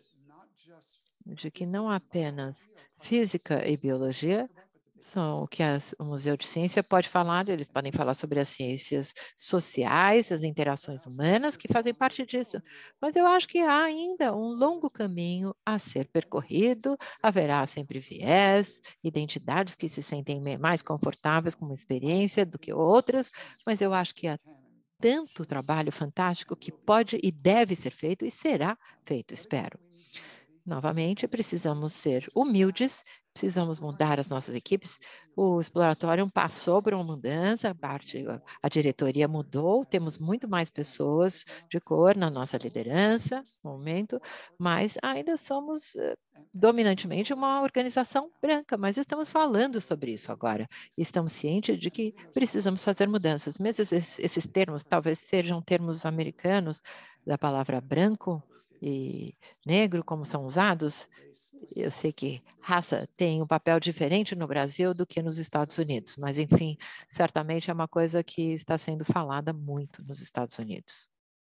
Speaker 5: de que não apenas física e biologia são o que a, o Museu de Ciência pode falar, eles podem falar sobre as ciências sociais, as interações humanas que fazem parte disso. Mas eu acho que há ainda um longo caminho a ser percorrido, haverá sempre viés, identidades que se sentem mais confortáveis com uma experiência do que outras, mas eu acho que há tanto trabalho fantástico que pode e deve ser feito e será feito, espero. Novamente, precisamos ser humildes, precisamos mudar as nossas equipes. O Exploratório passou por uma mudança, a, parte, a diretoria mudou, temos muito mais pessoas de cor na nossa liderança no momento, mas ainda somos uh, dominantemente uma organização branca, mas estamos falando sobre isso agora. E estamos cientes de que precisamos fazer mudanças. Mesmo esses, esses termos, talvez sejam termos americanos, da palavra branco e negro, como são usados, eu sei que raça tem um papel diferente no Brasil do que nos Estados Unidos, mas, enfim, certamente é uma coisa que está sendo falada muito nos Estados Unidos.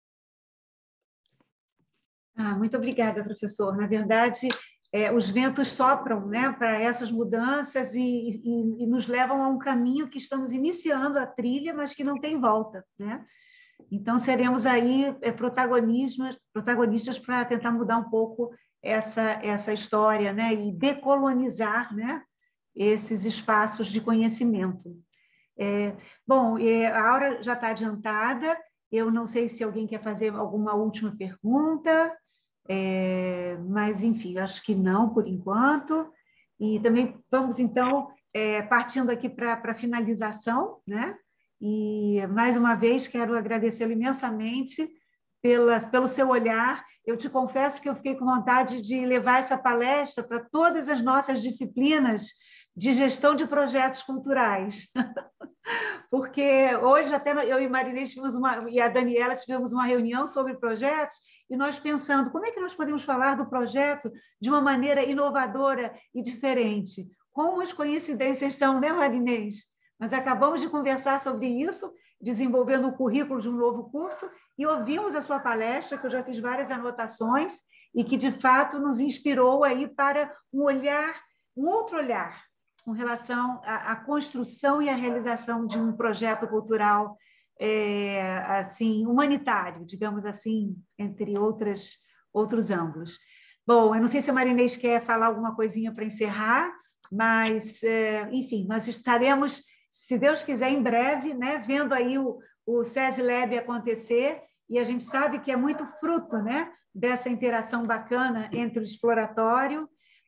Speaker 1: Ah, muito obrigada, professor. Na verdade, é, os ventos sopram, né, para essas mudanças e, e, e nos levam a um caminho que estamos iniciando a trilha, mas que não tem volta, né? Então, seremos aí protagonistas, protagonistas para tentar mudar um pouco essa, essa história, né? E decolonizar, né? Esses espaços de conhecimento. É, bom, a hora já está adiantada, eu não sei se alguém quer fazer alguma última pergunta, é, mas, enfim, acho que não, por enquanto. E também vamos, então, é, partindo aqui para a finalização, né? E, mais uma vez, quero agradecê-lo imensamente pela, pelo seu olhar. Eu te confesso que eu fiquei com vontade de levar essa palestra para todas as nossas disciplinas de gestão de projetos culturais. Porque hoje até eu e Marinês tivemos uma, e a Daniela tivemos uma reunião sobre projetos e nós pensando como é que nós podemos falar do projeto de uma maneira inovadora e diferente. Como as coincidências são, né, Marinês? Nós acabamos de conversar sobre isso, desenvolvendo o currículo de um novo curso, e ouvimos a sua palestra, que eu já fiz várias anotações, e que, de fato, nos inspirou aí para um olhar, um outro olhar, com relação à, à construção e à realização de um projeto cultural é, assim, humanitário, digamos assim, entre outras, outros ângulos. Bom, eu não sei se a Marinês quer falar alguma coisinha para encerrar, mas, é, enfim, nós estaremos, se Deus quiser, em breve, né, vendo aí o, o SESI Lab acontecer, e a gente sabe que é muito fruto, né, dessa interação bacana entre o exploratório,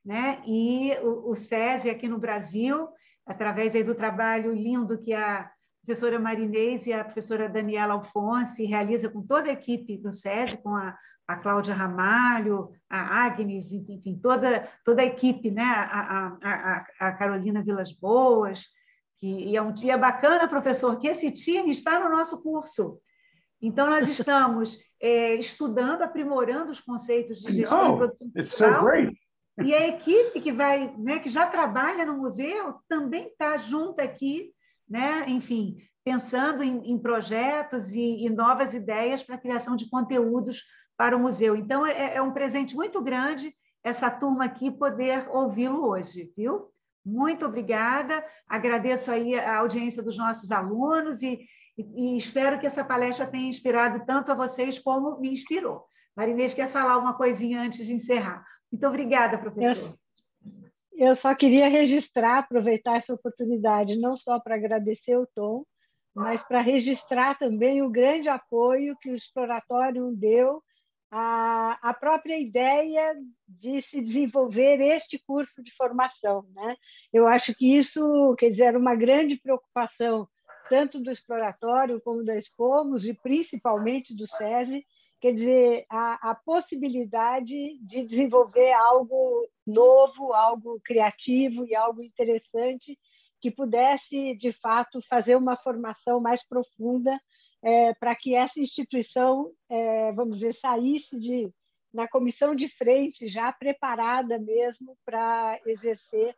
Speaker 1: né? E o, o SESI aqui no Brasil, através aí do trabalho lindo que a professora Marinês e a professora Daniela Alfonsi realiza com toda a equipe do SESI, com a, a Cláudia Ramalho, a Agnes, enfim, toda, toda a equipe, né? a, a, a, a Carolina Vilas Boas, que e é um dia bacana, professor, que esse time está no nosso curso. Então, nós estamos é, estudando, aprimorando os conceitos de gestão e produção cultural. So e a equipe que vai, né, que já trabalha no museu também está junto aqui, né, enfim, pensando em, em projetos e, e novas ideias para a criação de conteúdos para o museu. Então, é, é um presente muito grande essa turma aqui poder ouvi-lo hoje, viu? Muito obrigada, agradeço aí a audiência dos nossos alunos e E, e espero que essa palestra tenha inspirado tanto a vocês como me inspirou. Marinês quer falar uma coisinha antes de encerrar. Muito obrigada, professor.
Speaker 7: Eu, eu só queria registrar, aproveitar essa oportunidade, não só para agradecer o Tom, mas para registrar também o grande apoio que o Exploratório deu à, à própria ideia de se desenvolver este curso de formação, né? Eu acho que isso, quer dizer, era uma grande preocupação tanto do Exploratório como da Expomos, e principalmente do SESI, quer dizer, a, a possibilidade de desenvolver algo novo, algo criativo e algo interessante que pudesse, de fato, fazer uma formação mais profunda é, para que essa instituição, é, vamos dizer, saísse de, na comissão de frente, já preparada mesmo para exercer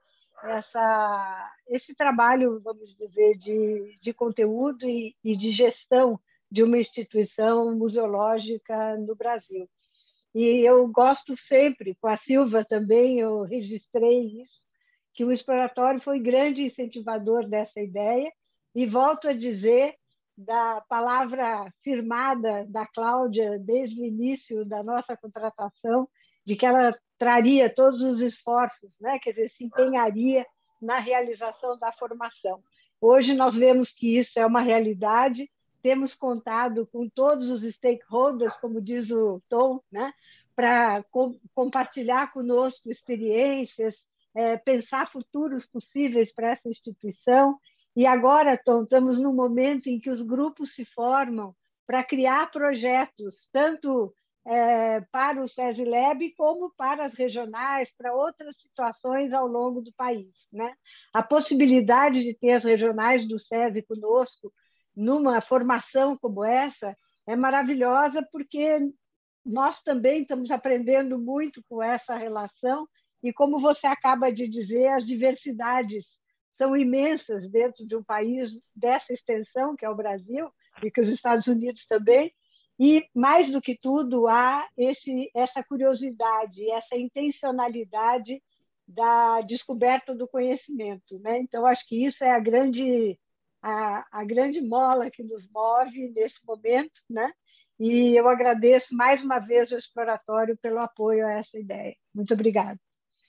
Speaker 7: Essa, esse trabalho, vamos dizer, de, de conteúdo e, e de gestão de uma instituição museológica no Brasil. E eu gosto sempre, com a Silva também, eu registrei isso, que o Exploratório foi grande incentivador dessa ideia, e volto a dizer da palavra firmada da Cláudia desde o início da nossa contratação, de que ela traria todos os esforços, né? Quer dizer, se empenharia na realização da formação. Hoje nós vemos que isso é uma realidade, temos contado com todos os stakeholders, como diz o Tom, né? Para co compartilhar conosco experiências, é, pensar futuros possíveis para essa instituição. E agora, Tom, estamos num momento em que os grupos se formam para criar projetos, tanto É, para o SESI Lab, como para as regionais, para outras situações ao longo do país, né? A possibilidade de ter as regionais do SESI conosco numa formação como essa é maravilhosa, porque nós também estamos aprendendo muito com essa relação e, como você acaba de dizer, as diversidades são imensas dentro de um país dessa extensão, que é o Brasil, e que os Estados Unidos também. E, mais do que tudo, há esse, essa curiosidade, essa intencionalidade da descoberta do conhecimento, né? Então, acho que isso é a grande, a, a grande mola que nos move nesse momento, né? E eu agradeço mais uma vez ao Exploratório pelo apoio a essa ideia. Muito obrigada.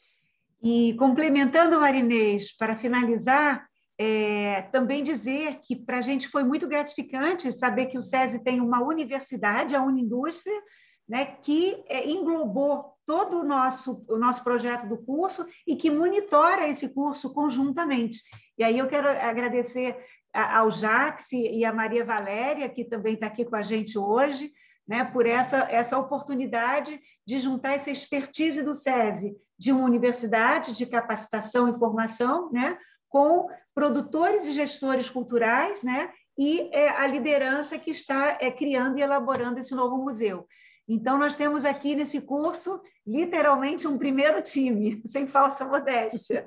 Speaker 1: E, complementando, Marinês, para finalizar, É, também dizer que para a gente foi muito gratificante saber que o SESI tem uma universidade, a Unindústria, né, que é, englobou todo o nosso, o nosso projeto do curso e que monitora esse curso conjuntamente. E aí eu quero agradecer ao Jax e à Maria Valéria, que também está aqui com a gente hoje, né, por essa, essa oportunidade de juntar essa expertise do SESI, de uma universidade de capacitação e formação, né, com produtores e gestores culturais, né, e é, a liderança que está é, criando e elaborando esse novo museu. Então, nós temos aqui nesse curso, literalmente, um primeiro time, sem falsa modéstia.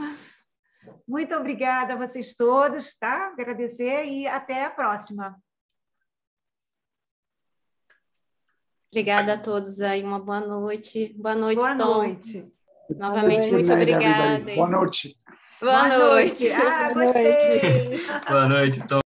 Speaker 1: Muito obrigada a vocês todos, tá? Agradecer e até a próxima.
Speaker 8: Obrigada a todos aí, uma boa noite. Boa noite,
Speaker 1: boa
Speaker 8: Tom.
Speaker 1: Noite.
Speaker 8: Novamente, muito night, obrigada.
Speaker 4: Boa noite.
Speaker 8: Boa, boa noite.
Speaker 1: noite. Ah, gostei.
Speaker 9: Boa noite, Tom.